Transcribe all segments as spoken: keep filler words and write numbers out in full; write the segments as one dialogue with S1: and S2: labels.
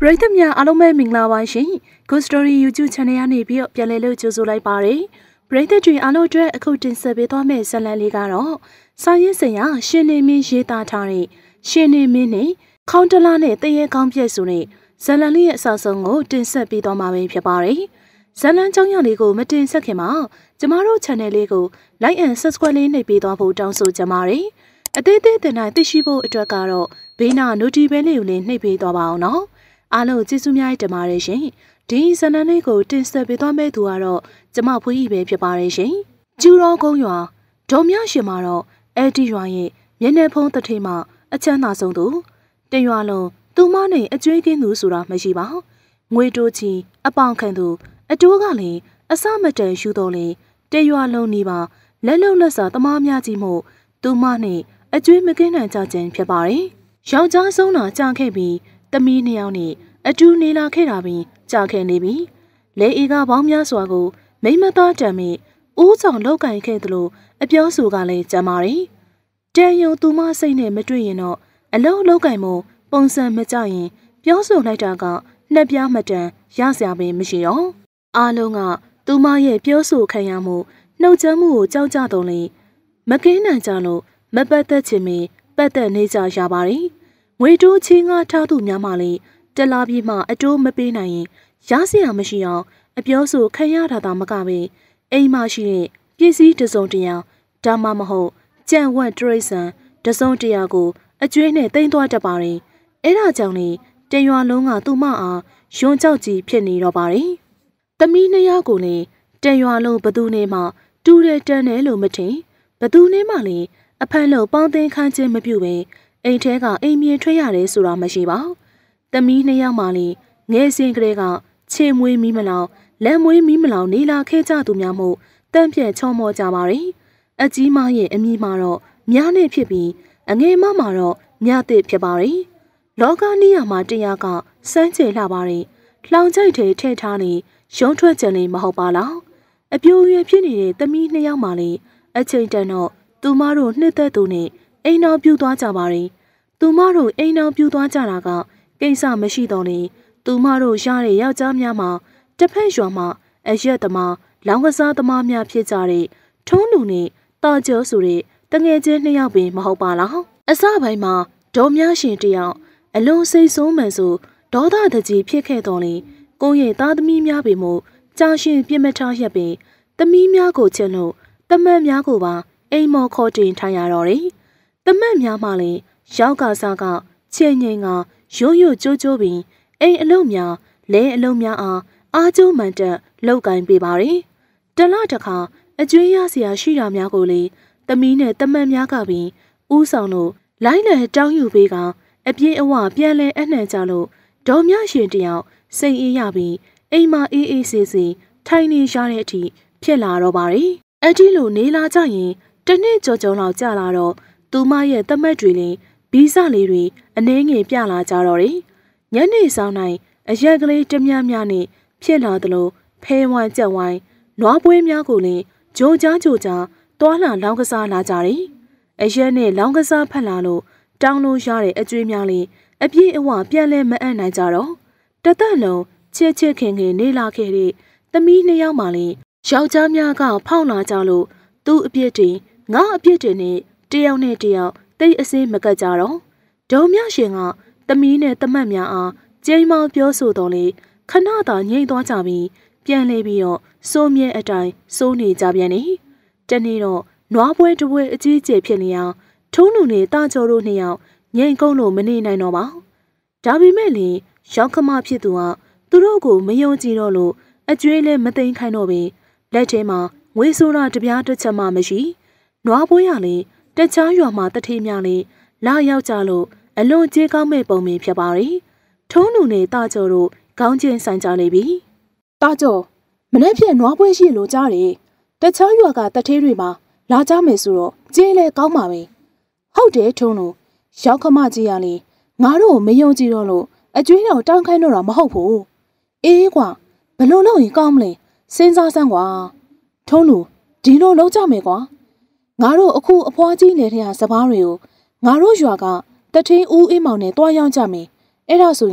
S1: ပရိသတ်များအားလုံးပဲမင်္ဂလာပါရှင် Good Story YouTube Channel ကနေပြီးတော့ပြန်လည်လို့ကြိုဆိုလိုက်ပါတယ်ပရိသတ်တွေအားလုံးအတွက်အခုတင်ဆက်ပေးသွားမယ့်ဇာတ်လမ်းလေးကတော့စာရေးဆရာရှင်နေမင်းရေးသားထားတဲ့ရှင်နေမင်းနဲ့ခေါင်းတလားနဲ့တရေကောင်းပြည့်ဆိုတဲ့ဇာတ်လမ်းလေးရဲ့အစအဆုံးကိုတင်ဆက်ပေးသွားမှာပဲဖြစ်ပါတယ်ဇာတ်လမ်းကြောင်းရလေးကိုမတင်ဆက်ခင်မှာကျမတို့ Channel လေးကို Like and Subscribe လေးနှိပ်ပေးသွားဖို့တောင်းဆိုချင်ပါတယ်အသေးသေးတင်တိုင်းသိရှိဖို့အတွက်ကတော့ဘေးနာ Notification လေးကိုလည်းနှိပ်ပေးသွားပါအောင်နော်အားလုံးကျေးဇူးများတင်ပါတယ်ရှင်ဒီဇာတ်လမ်းလေးကိုတင်ဆက်ပေးသွားမယ့်သူကတော့ကျမဖွေးကြီးပဲဖြစ်ပါတယ်ရှင်ကျူတော်ကုန်းရွာဒေါ်မြရှင်မှာတော့အဲ့ဒီရွာရဲ့မျက်နှာဖုံးတစ်ထိပ်မှာအချမ်းသာဆုံးသူတရွာလုံးသူမနဲ့အကျွေးကင်းသူဆိုတာမရှိပါငွေတိုးချီအပေါင်ခံသူအတိုးကလည်းအစမတန်ယူတော်လေတရွာလုံးနေပါလက်လုံးလက်စာသမားများကြီးမို့သူမနဲ့အကျွေးမကင်းနိုင်ကြခြင်းဖြစ်ပါတယ်ယောက်ျားဆုံးတာကြာခဲ့ပြီးသမီးနှစ်ယောက်နဲ့အတူနေလာခဲ့တာပင်ကြာခဲ့နေပြီလေအေကပေါင်းများစွာကိုမိမသားတံမိဦးဆောင်လောက်ကင်ခဲ့သလိုအပြောဆိုကလည်းကြမ်းပါတယ်တန်ယုံသူမစိတ်နဲ့မတွေ့ရင်တော့အလုံးလောက်ကင်မို့ပုံစံမကြရင်ပြောဆိုလိုက်တာကနှစ်ပြားမတန်ရစရာပင်မရှိတော့အားလုံးကသူမရဲ့ပြောဆိုခံရမှုနှုတ်ချမှုကိုကြောက်ကြတော့လေမကင်းနိုင်ကြလို့မပတ်သက်ချင်မီပတ်သက်နေကြရပါတယ်ငွေတိုးချင်းကားထားသူများမှလည်းတလားပြီးမှအတိုးမပေးနိုင်ရင်ရစရာမရှိအောင်အပြောဆိုခံရတာသာမကပဲအိမ်မရှိတဲ့ပစ္စည်းတစုံတရာဒါမှမဟုတ်ကြံဝက်တရိတ်ဆန်တစုံတရာကိုအကျွေးနဲ့တိမ့်သွားတတ်ပါတယ်အဲ့ဒါကြောင့်လေတရွာလုံးကသူ့မအားယွန်းကြောက်ကြီးဖြစ်နေတော့ပါတယ်သမီးနှစ်ယောက်ကိုလည်းတရွာလုံးဘသူနဲ့မှတူတယ်တန်းတယ်လို့မထင်ဘသူနဲ့မှလည်းအဖန်လို့ပေါင်းသိမ်းခန်းခြင်းမပြုပဲအိမ်ထဲကအိမ်မြင်ထွက်ရတယ်ဆိုတာမရှိပါသမီးနှစ်ယောက်မှလည်းငယ်စဉ်ကလေးကချေမွေးမီးမလောင်လက်မွေးမီးမလောင်နေလာခဲ့ကြသူများမို့တန့်ပြက်ချောမောကြပါရဲ့အကြီးမရဲ့အမိမှာတော့မြားနဲ့ဖြစ်ပြီးအငယ်မမှာတော့မြသစ်ဖြစ်ပါရဲ့လောကနီးယာမှာတရားကစမ်းချေလှပါရဲ့လှောင်ကြိုက်ထဲထည့်ထားနေရုံးထွက်ကြလေမဟုတ်ပါလားအပြိုရွယ်ဖြစ်နေတဲ့သမီးနှစ်ယောက်မှလည်းအချိန်တန်တော့သူမတို့နှစ်သက်သူနဲ့အိမ်တော်ပြူသွားကြပါရဲ့သူမတို့အိမ်တော်ပြူသွားကြတာကကိစ္စမရှိတော့လေသူမတို့ရတဲ့ယောက်ျားများမှာတစ်ဖက်ရွာမှာအရက်သမားလောင်းကစားသမားများဖြစ်ကြတဲ့ထုံးလူနဲ့တာကျော်ဆိုတဲ့တငယ်ချင်းနှစ်ယောက်ပင်မဟုတ်ပါလားအစပိုင်းမှာဒေါ်မြရှင်တယောက်အလုံးစိတ်ဆိုးမှန်ဆိုဒေါသတကြီးဖြစ်ခဲ့တော်လေကိုယ့်ရဲ့သားသမီးများပင်မို့ကြာရှင်ပြစ်မထားရက်ပင်သမီးများကိုချစ်လို့တမတ်များကိုပါအိမ်မော်ခေါ်တင်ထားရတော့တယ်တမတ်များမှလည်းရောက်ကစားကချေငိန်ကရိုးရိုးကြိုးကြိုးပြီးအိမ်အလုံးများလဲအလုံးများအားအားကျိုးမှန်တက်လောက်ကင်ပေးပါရယ်တလားတခါအကျွေးရစရာရှိတာများကိုလေသမီးနဲ့တမတ်များကပြီးဥဆောင်လို့လိုင်းလည်းတောင်းယူပေးကအပြည့်အဝပြန်လဲအနှံ့ကြလို့ဒေါ်မြရှင်တယောက်စိတ်အေးရပြီးအိမ်မှာအေးအေးဆေးဆေးထိုင်နေရတဲ့အထိဖြစ်လာတော့ပါရယ်အဲ့ဒီလိုနေလာကြရင်တနေ့ကြော်ကြော်လောက်ကြာလာတော့သူမရဲ့တမတ်တွေလည်းဘီးစလေးတွေအနှင်းငယ်ပြလာကြတော့တယ်ညနေဆောင်တိုင်းအရက်ကလေးတမြများနဲ့ဖြစ်လာသလိုဖဲဝိုင်းကြက်ဝိုင်းနွားပွဲများကိုလည်းဂျိုကြားဂျိုကြားတွားလာလောင်းကစားလာကြတယ်အရက်နဲ့လောင်းကစားဖက်လာလို့တောင်းလို့ရတဲ့အကျွေးများလေးအပြည့်အဝပြန်လဲမအံ့နိုင်ကြတော့တသက်လုံးချစ်ချစ်ခင်ခင်နေလာခဲ့တဲ့သမီးနှစ်ယောက်မှလည်းယောက်ျားများကဖောက်လာကြလို့သူ့အပြစ်တွေငါအပြစ်တွေနဲ့တယောက်နဲ့တယောက်တိတ်အစင်းမကတ်ကြတော့ဒေါ်မြရှင်ကသမီးနဲ့တမတ်များအားကျိမ်းမောင်းပြောဆိုတော်လေခဏသာငြိမ်သွားကြပြီးပြန်လေပြီးတော့စိုးမြဲအတိုင်းစိုးနေကြပြန်နေတနေ့တော့နွားပွဲတပွဲအကြီးကျယ်ဖြစ်နေအောင်ထုံးလူနဲ့တာကျော်တို့နှစ်ယောက်ငြိမ်ကုန်းလို့မနေနိုင်တော့ပါဒါပေမဲ့လေရောက်ခမဖြစ်သူကသူတို့ကိုမယုံကြည်တော့လို့အကျွေးလည်းမသိမ်းခိုင်းတော့ပဲလက်ထဲမှာငွေဆိုတာတပြားတစ်ချက်မှမရှိနွားပွဲရလေတခြားရွာမှာတထေးများလေလာရောက်ကြလို့အလွန်ကြေးကောင်းမဲ့ပုံမင်းဖြစ်ပါရီထုံးလူနဲ့တာကျော်တို့ခေါင်းချင်းဆိုင်ကြလိမ့်ပြီတာကျော်မနေ့ဖြန်နွားပွဲရှိလို့ကြားတယ်တခြားရွာကတထေးတွေမှာလာကြမယ်ဆိုတော့ကြေးလဲကောင်းပါပဲဟုတ်တယ်ထုံးလူရောက်ခမကြီးရလေငါတို့မယုံကြည်တော့လို့အကျွေးတော့တောင်းခိုင်းတော့တာမဟုတ်ဘူးအေးကွာဘလို့လုပ်ရင်ကောင်းမလဲစဉ်းစားစမ်းကွာထုံးလူဒီလိုလုံးကြမယ်ကွာငါတို့အခုအဖွားကြီးနေတဲ့စပားတွေကိုငါတို့ရွာကတထင်းဦးအေးမောင်နဲ့တွားရောက်ကြမယ်အဲ့ဒါဆိုရင်င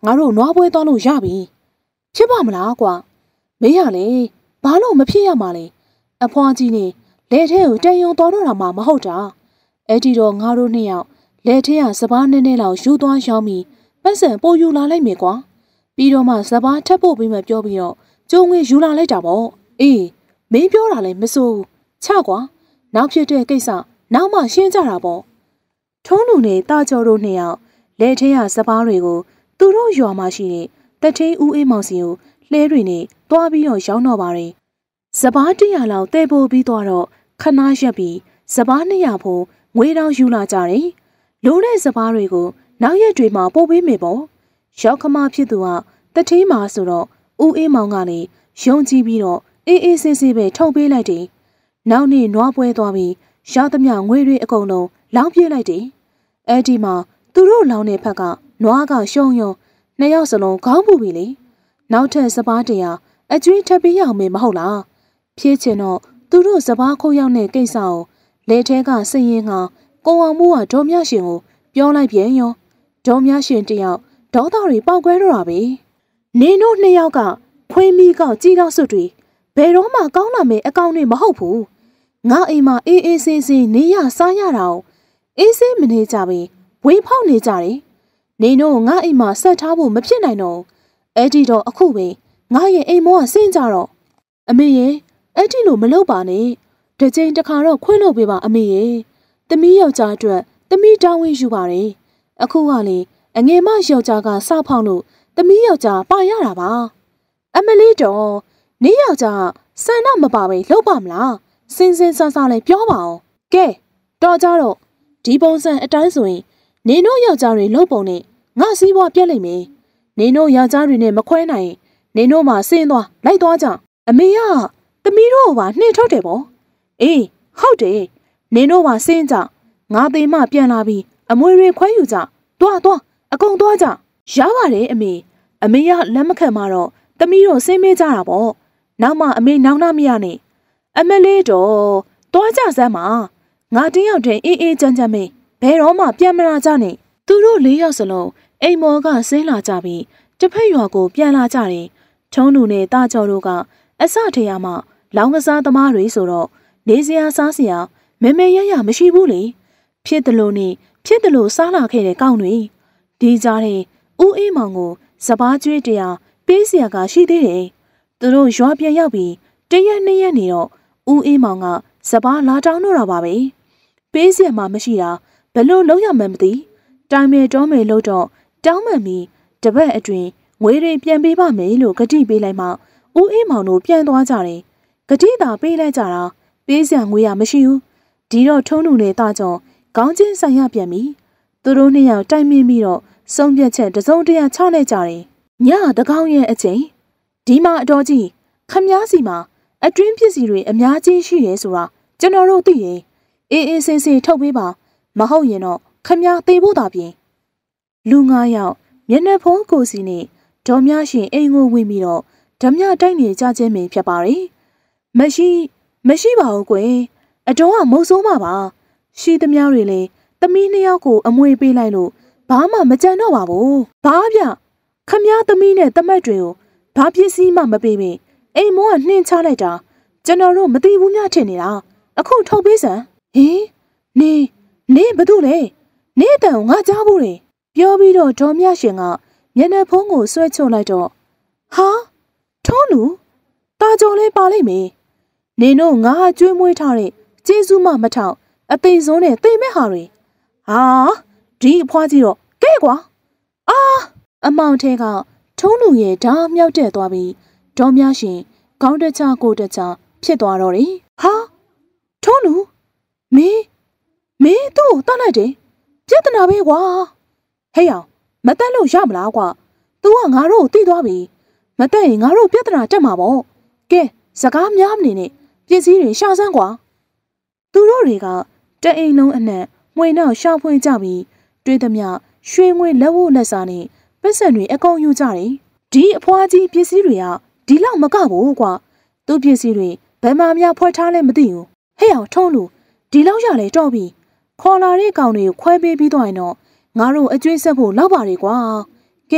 S1: ငါတို့နွားပွဲသွားလို့ရပြီဖြစ်ပါမလားကွာမင်းရလေဘာလို့မဖြစ်ရမှာလဲအဖွားကြီးနေလက်ထဲကိုတန်ယုံတော်တော့တာမှမဟုတ်တာအဲ့ဒီတော့ငါတို့နှစ်ယောက်လက်ထဲကစပားနည်းနည်းလောက်ယူသွားရောင်းပြီးပတ်စံပို့ယူလာလိုက်မယ်ကွာပြီးတော့မှစပားထပ်ဖို့ပြီးမှပြောပြီးတော့ကျုံငွေယူလာလိုက်တာပေါ့အေးမင်းပြောတာလည်းမစိုးဘူးချကွာနောက်ဖြစ်တဲ့ကိစ္စနောက်မှရှင်းကြတာပေါ့ထုံးလူနဲ့တာကျော်တို့နှစ်ယောက်လက်ထဲကစပားတွေကိုသူတို့ရွာမှာရှိတဲ့တထင်းဦးအေးမောင်စီကိုလှဲတွေနဲ့တွားပြီးတော့ရောင်းတော့ပါတယ်စပားတရာလောက်တဲပို့ပြီးတော့ခဏရက်ပြီးစပားနှစ်ရာဖို့ငွေတောင်ယူလာကြတယ်လိုတဲ့စပားတွေကိုနောက်ရက်တွေမှာပို့ပေးမယ်ပေါ့ရောက်ခမဖြစ်သူကတထင်းမှာဆိုတော့ဦးအေးမောင်ကလည်းယုံကြည်ပြီးတော့အေးအေးဆေးဆေးပဲထုတ်ပေးလိုက်တယ်နောက်နေ့နွားပွဲသွားပြီးရသမျှငွေတွေအကုန်လုံးလောင်းပြလိုက်တယ်အဲ့ဒီမှာသူတို့လောင်းတဲ့ဖက်ကနွားကရှုံယုံနှစ်ယောက်စလုံးခေါင်းပူပြီလေနောက်ထပ်စပားတရာအကျွေးထပ်ပေးရအောင်မေမဟုတ်လားဖြစ်ချင်တော့သူတို့စပားခုတ်ရောက်တဲ့ကိစ္စကိုလက်ထဲကစရင်ကကိုအောင်မှုကဒေါ်မြရှင်ကိုပြောလိုက်ပြန်ရောဒေါ်မြရှင်တယောက်ဒေါသတွေပေါက်ကွဲတော့တာပဲနင်တို့နှစ်ယောက်ကဖွေးမိကောက်ကြီးကောက်စွတ်တွေဘယ်တော့မှကောင်းလာမယ့်အကောင်တွေမဟုတ်ဘူးငါအိမ်မှာအေးအေးဆေးဆေးနေရစားရတာကိုအေးဆေးမနေကြပဲဝေဖောက်နေကြတယ်နေတို့ငါအိမ်မှာဆက်ထားဖို့မဖြစ်နိုင်တော့အဲ့ဒီတော့အခုပဲငါရဲ့အိမ်မောကဆင်းကြတော့အမေရဲ့အဲ့ဒီလိုမလုပ်ပါနဲ့တစ်ချိန်တစ်ခါတော့ခွင့်လို့ပေးပါအမေရဲ့သမီးယောက်ျားအတွက်သမီးတောင်းဝင်ယူပါတယ်အခုကလေအငယ်မယောက်ျားကစဖောက်လို့သမီးယောက်ျားပါရတာပါအမလေးတော့နေယောက်ျားဆန္ဒမပါပဲလုပ်ပါမလားစင်စင်ဆဆလေးပြောပါအောင်ကဲတော်ကြတော့ဒီပုံစံအတိုင်းဆိုရင်နင်တို့ယောက်ျားတွေလှုပ်ပုံနဲ့ငါစီးပွားပြက်လိမ့်မယ်နင်တို့ယောက်ျားတွေနဲ့မခွဲနိုင်နင်တို့မှဆင်းသွားလိုက်သွားကြအမေကသမီးတို့ကနှင်ထုတ်တယ်ပေါ့အေးဟုတ်တယ်နင်တို့ကဆင်းကြငါသေးမှပြန်လာပြီးအမွေတွေခွဲယူကြသွားသွားအကုန်သွားကြရပါတယ်အမေအမေကလက်မခံမှတော့သမီးတို့ဆင်းမေးကြတာပေါ့နောက်မှအမေနောင်နာမရနဲ့အမလေးတော့သွားကြစမ်းပါငါတယောက်တည်းအေးအေးချမ်းချမ်းပဲဘယ်တော့မှပြန်မလာကြနဲ့သူတို့လေးယောက်စလုံးအိမ်မော်ကဆင်းလာကြပြီးတစ်ဖက်ရွာကိုပြန်လာကြတယ်ထုံးလူနဲ့တာကျော်တို့ကအစထေရမှလောင်းကစားသမားတွေဆိုတော့နေစရာစားစရာမဲမဲရရမရှိဘူးလေဖြစ်တယ်လို့နေဖြစ်တယ်လို့စားလာခဲ့တဲ့ကောင်းတွေဒီကြားထဲဦးအေးမောင်ကိုစပားကျွေးတရားပေးစရာကရှိသေးတယ်သူတို့ရွာပြန်ရောက်ပြီးတရက်နှစ်ရက်နေတော့ဦးအေးမောင်ကစပားလာတောင်းတော့တာပါပဲပေးစရာမှမရှိတာဘလို့လုံးရမှန်းမသိတိုင်မဲတော်မဲလို့တော့တောင်းမှန်ပြီးတပတ်အတွင်းငွေတွေပြန်ပေးပါမယ်လို့ဂတိပေးလိုက်မှဦးအေးမောင်တို့ပြန်သွားကြတယ်ဂတိသာပေးလိုက်ကြတာပေးစရာငွေရမရှိဘူးဒီတော့ထုံးလူနဲ့တာကြောင့်ခေါင်းချင်းဆိုင်ရပြန်ပြီသူတို့နှစ်ယောက်တိုင်မင်းပြီးတော့ဆုံးဖြတ်ချက်တစုံတရာချလိုက်ကြတယ်ညတကောင်းရဲ့အချိန်ဒီမှာအတော်ကြီးခမည်းစီမှာအတွင်းပစ္စည်းတွေအများကြီးရှိရဲဆိုတာကျွန်တော်တို့သိရင်အေးအေးဆေးဆေးထုတ်ပေးပါမဟုတ်ရင်တော့ခမည်းသေးဖို့သာပြင်လူငါးယောက်မျက်နှာဖုံးကိုစီနဲ့ဒေါ်မြရှင်အိမ်ကိုဝင်ပြီးတော့ဓမြတိုက်နေကြခြင်းပင်ဖြစ်ပါတယ်မရှိမရှိပါဘူးကွယ်အတော်ကမုတ်ဆိုးမှာပါရှိသမျှတွေလေသမီးနှစ်ယောက်ကိုအမွေပေးလိုက်လို့ဘာမှမကြံတော့ပါဘူးဘာဗျခမည်းသမီးနဲ့တမက်တွေကိုဘာပစ္စည်းမှမပေးပင်အိမ်မောကနှင်းချလိုက်တာကျွန်တော်တို့မသိဘူးများထင်နေတာအခုထုတ်ပေးစမ်းဟင်နေနေဘာလို့လဲနေတန်ငါကြားဘူးလေပြောပြီးတော့ဒေါ်မြရှင်ကမျက်နှာဖုံးကိုဆွဲချုံလိုက်တော့ဟာထုံးလူတာကြော်လဲပါလိမ့်မယ်နေတို့ငါကျွေးမွေးထားတဲ့ကျေးဇူးမှမထောက်အသိဆုံးနဲ့သိမဲ့ဟာတွေဟာဒီအဖွားကြီးတော့ကဲကွာအာအမောင်ထဲကထုံးလူရဲ့ဓာမြောက်တက်သွားပြီးဒေါ်မြရှင်ခေါင်းတချကိုတချဖြစ်သွားတော့တယ်ဟာထုံးလူမင်းမင်းသူ့ကိုတတ်လိုက်တယ်ပြဿနာပဲကွာဟဲ့အောင်မတက်လို့ရမလားကွာ तू ကငါတို့ကိုသိသွားပြီမတက်ရင်ငါတို့ပြဿနာတက်မှာပေါ့ကဲစကားများမနေနဲ့ပစ္စည်းတွေရှာစမ်းကွာသူတို့တွေကတအိမ်လုံးအနှံ့မှွေနောက်ရှာဖွေကြပြီးတွေးသမျှရွှေငွေလက်ဝတ်လက်စားနဲ့ပတ်စံတွေအကုန်ယူကြတယ်ဒီအဖွားကြီးပစ္စည်းတွေကဒီလောက်မကဘူးကွာသူ့ပစ္စည်းတွေဘယ်မှာများဖွဲ့ထားလဲမသိဘူးဟဲ့အောင်ထုံးလို့ဒီလောက်ရလေတော့ပြီခေါ်လာတဲ့ကောင်တွေကိုခွဲပေးပြီးတော့ရင်တော့ငါတို့အကျွေးဆက်ဖို့လောက်ပါလေကွာကဲ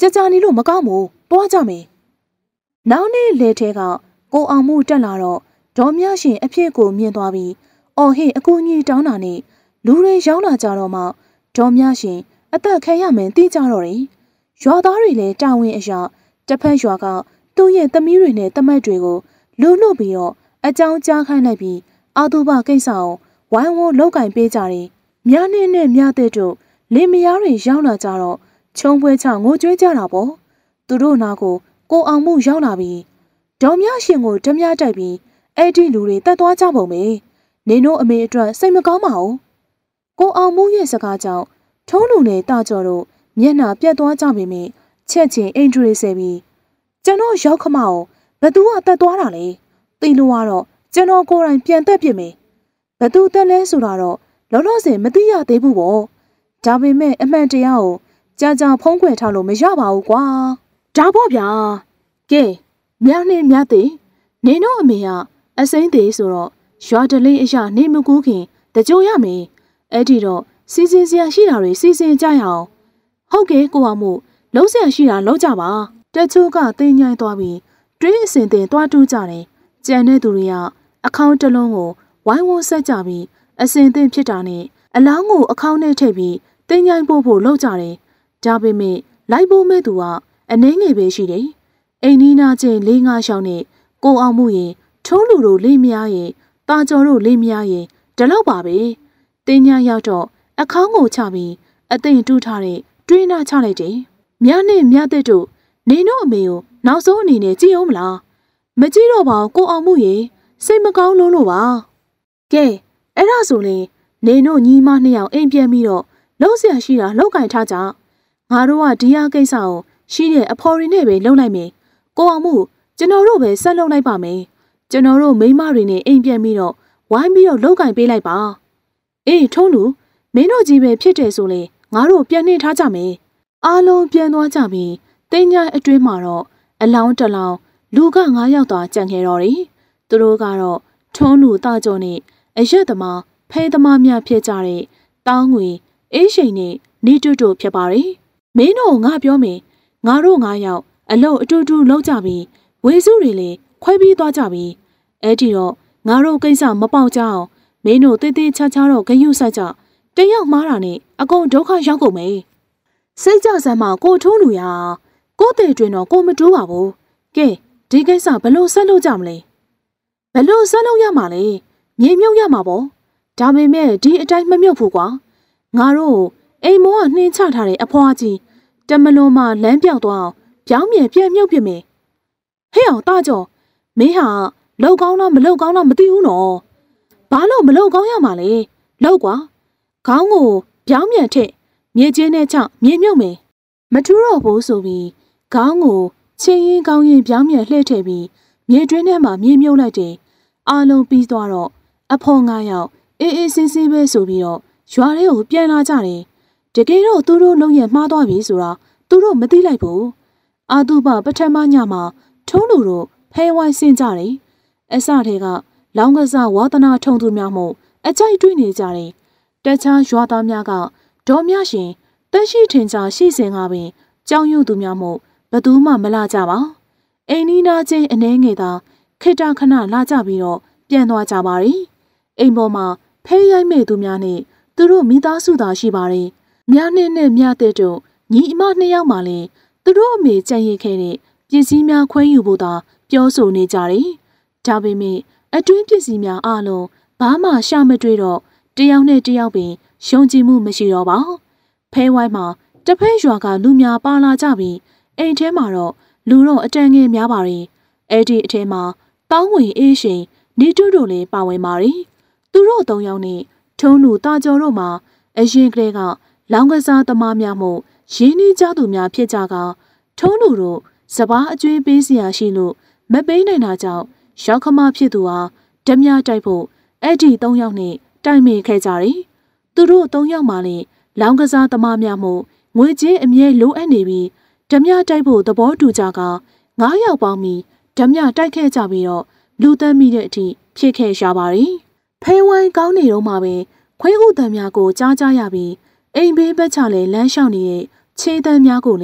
S1: ကြာကြာနေလို့မကောင်းဘူးတွားကြမယ်နောက်နေ့လေထဲကကိုအောင်မှုတက်လာတော့ဒေါ်မြရှင်အဖြစ်ကိုမြင်သွားပြီးအော်ဟစ်အကူကြီးတောင်းတာနဲ့လူတွေရောက်လာကြတော့မှဒေါ်မြရှင်အသက်ခံရမယ်သိကြတော့တယ်ရွာသားတွေလည်းတာဝန်အရာတစ်ဖက်ရွာကသူ့ရဲ့သမီးတွေနဲ့တမက်တွေကိုလူလွတ်ပြီးတော့အကြောင်းကြားခိုင်းလိုက်ပြီးအာတုဘကိစ္စကိုဝိုင်းဝန်းလောက်ကင်ပေးကြတယ်မြားနဲ့နဲ့မြားတဲ့တို့လင်မယားတွေရောက်လာကြတော့ချုံပွဲချငိုကြွေးကြတာပေါ့သူတို့နာကိုကိုအောင်မှုရောက်လာပြီးဒေါ်မြရှင်ကိုဓမြတိုက်ပြီးအဲ့ဒီလူတွေတက်သွားကြပုံပဲနေတို့အမေအတွက်စိတ်မကောင်းပါဘူးကိုအောင်မှုရဲ့စကားကြောင့်ထုံးလူနဲ့တာကြော်တို့မျက်နှာပြတ်သွားကြပေမယ့်ချက်ချင်းအိမ်ဒရီဆဲပြီးကျွန်တော်ရောက်ခမအောင်ဘသူကတက်သွားတာလဲသိလို့ကတော့ကျွန်တော်ကိုယ်တိုင်ပြန်တက်ပြစ်မယ်ဘသူတက်လဲဆိုတာတော့လောလောဆယ်မသိရသေးဘူးပေါ့ဒါပေမဲ့အမှန်တရားကိုကြာကြာဖုံးကွယ်ထားလို့မရပါဘူးကွာဒါပေါ့ဗျာကဲမြတ်နဲ့မြတ်သေးနေတော့အမေကအစိမ့်သေးဆိုတော့ရွာတလေးအရာနေမကူးခင်တကြိုရမယ်အဲ့ဒီတော့စီစဉ်စရာရှိတာတွေစီစဉ်ကြရအောင်ဟုတ်ကဲ့ကိုအောင်မှုလုံးစရာရှိတာလုံးကြပါတချို့ကတင်းញိုင်းသွားပြီးတွင်းအစင်တင်သွားတူးကြတယ်ကြံတဲ့သူတွေကအခေါင်းတစ်လုံးကိုဝိုင်းဝန်းဆက်ကြပြီးအစင်တင်ဖြစ်တာနဲ့အလောင်းကိုအခေါင်းနဲ့ထည့်ပြီးတင်းញိုင်းပို့ဖို့လုပ်ကြတယ်ဒါပေမဲ့လိုက်ဖို့မဲ့သူကအနှင်းငယ်ပဲရှိတယ်အိမ်နီးနားချင်းလေးငါးရှောင်းနဲ့ကိုအောင်မှုရင်ထုံးလူတို့လေးမယားရင်တာကျော်တို့လေးမယားရင်ဒီလောက်ပါပဲတင်းញိုင်းရောက်တော့အခေါင်းကိုချပြီးအသိတူးထားတဲ့တွင်းနာချလိုက်တယ်မြားနဲ့မြားတဲ့တို့နေတို့အမေကိုနောက်ဆုံးအနေနဲ့ကြည့်အောင်မလားမကြည့်တော့ပါဘူးကိုအောင်မှုရေစိတ်မကောင်းလို့လို့ပါကဲအဲ့ဒါဆိုရင်နေတို့ညီမနှစ်ယောက်အိမ်ပြန်ပြီးတော့လုံးဆရာရှိတာလောက်ကင်ထားကြငါတို့ကဒီဟာကိစ္စကိုရှိတဲ့အဖော်ရင်းနဲ့ပဲလုံလိုက်မယ်ကိုအောင်မှုကျွန်တော်တို့ပဲဆက်လုပ်လိုက်ပါမယ်ကျွန်တော်တို့မိန်းမတွေနဲ့အိမ်ပြန်ပြီးတော့ဝိုင်းပြီးတော့လောက်ကင်ပေးလိုက်ပါအေးထုံးလူမင်းတို့ကြီးပဲဖြစ်တယ်ဆိုလေငါတို့ပြန်နှင်းထားကြမယ်အားလုံးပြန်သွားကြပြီးတင်းញိုင်းအတွင်းမှာတော့အလောင်းတလောင်းလူကငါးယောက်သာကြံခဲ့တော့တယ်သူတို့ကတော့ထုံးလူတာကြောနဲ့အရက်သမားဖဲသမားများဖြစ်ကြတဲ့တောင်းငွေအေးရှိန်နဲ့နေတွတို့ဖြစ်ပါတယ်မင်းတို့ငါပြောမယ်ငါတို့ငါးယောက်အလုံးအတူတူလောက်ကြပြီးဝေစုတွေလည်းခွဲပြီးသွားကြပြီးအဲ့ဒီတော့ငါတို့ကိစ္စမပေါက်ကြအောင်မင်းတို့တေးသေးချာချာတော့ဂယုဆိုင်ကြတယောက်မားတာနဲ့အကုန်ဒုက္ခရောက်ကုန်မယ်စိတ်ကြစမ်းမကိုထုံးလူရကိုတဲ့တွင်တော့ကိုမတူးပါဘူးကဲဒီကိစ္စဘလို့ဆက်လုပ်ကြမလဲဘလို့ဆက်လုပ်ရမှာလဲမြေမြုပ်ရမှာပေါ့ဒါပေမဲ့ဒီအတိုင်းမမြုပ်ဘူးကွာငါတို့အိမ်မောကနှင်းချထားတဲ့အဖွားကြီးတမလွန်မှလမ်းပြောက်သွားအောင်ပြောင်းမြန်ပြန်မြုပ်ပြမယ်ဟဲ့အောင်တာကြောမင်းဟာလောက်ကောင်းလားမလောက်ကောင်းလားမသိဘူးနော်ဘာလို့မလောက်ကောင်းရမှာလဲလောက်ကွာခေါင်းကိုပြောင်းမြန်ထက်မြေချင်းနဲ့ချမြေမြုပ်မယ်မထူးတော့ဘူးဆိုပြီးခေါင်းကိုချင်းရင်ကောင်းရင်ပြောင်းမြန်လှည့်ထည့်ပြီးမြေတွင်းထဲမှာမြေမြုပ်လိုက်တယ်အားလုံးပြီးသွားတော့အဖော်ငါးယောက်အေးအေးဆေးဆေးပဲဆိုပြီးတော့ရွာထဲကိုပြန်လာကြတယ်တကယ်တော့သူတို့လုံးရမှားသွားပြီဆိုတာသူတို့မသိလိုက်ဘူးအာတုဘပထမညမှာထုံးလူတို့ဖဲဝိုင်းဆင်းကြတယ်အစထဲကလောင်းကစားဝါသနာထုံသူများမို့အကြိုက်တွေးနေကြတယ်တခြားရွာသားများကဒေါ်မြရှင်တက်ရှိထင်ရှားရှိစဉ်ကပင်ကြောင်ရွံ့သူများမို့ဘသူမှမလာကြပါအိမ်နီးနားချင်းအနှဲငယ်သာခိတခဏလာကြပြီးတော့ပြန်သွားကြပါရီအိမ်ပေါ်မှာဖဲရိုက်မဲ့သူများနဲ့သူတို့မိသားစုသာရှိပါတယ်မြားနဲ့နဲ့မြားတဲ့တို့ညီအမနှစ်ယောက်မှလည်းသူတို့အမေကြံ့ရခဲ့တဲ့ပစ္စည်းများခွဲယူဖို့သာပြောဆိုနေကြတယ်ဒါပေမဲ့အတွင်းပစ္စည်းများအလုံးဘာမှရှာမတွေ့တော့တယောက်နဲ့တယောက်ပင်ယုံကြည်မှုမရှိတော့ပါဖဲဝိုင်းမှာတဖက်ရွာကလူများပါလာကြပြီးအိမ်ထဲမှာတော့လူတော့အတန်ငယ်များပါရီအဲ့ဒီအထဲမှာတောင်းဝင်အေးရှင်နေတူတို့လည်းပါဝင်ပါရီသူတို့သုံးယောက်နဲ့ထုံးလူတာကျော်တို့မှာအရင်ကလေးကလောင်းကစားသမားများမို့ရင်းနှီးကြသူများဖြစ်ကြကထုံးလူတို့စပားအကျွေးပေးစရာရှိလို့မပေးနိုင်တာကြောင့်ရောက်ခမဖြစ်သူဟာဓမြတိုက်ဖို့အဲ့ဒီသုံးယောက်နဲ့တိုင်ပင်ခဲ့ကြတယ်သူတို့သုံးယောက်မှလည်းလောင်းကစားသမားများမို့ငွေကြေးအမြဲလိုအပ်နေပြီးဓမြတိုက်ဖို့သဘောတူကြကငါးယောက်ပေါင်းပြီးဓမြတိုက်ခဲ့ကြပြီးတော့လူသက်မိတဲ့အထိဖြစ်ခဲ့ရှာပါရီဖဲဝိုင်းကောင်းနေတော့မှပဲခွေးဥတန်များကိုကြားကြရပြီးအိမ်ဘေးဘက်ချလဲလမ်းလျှောက်နေတဲ့ခြေတန်းများကိုလည်း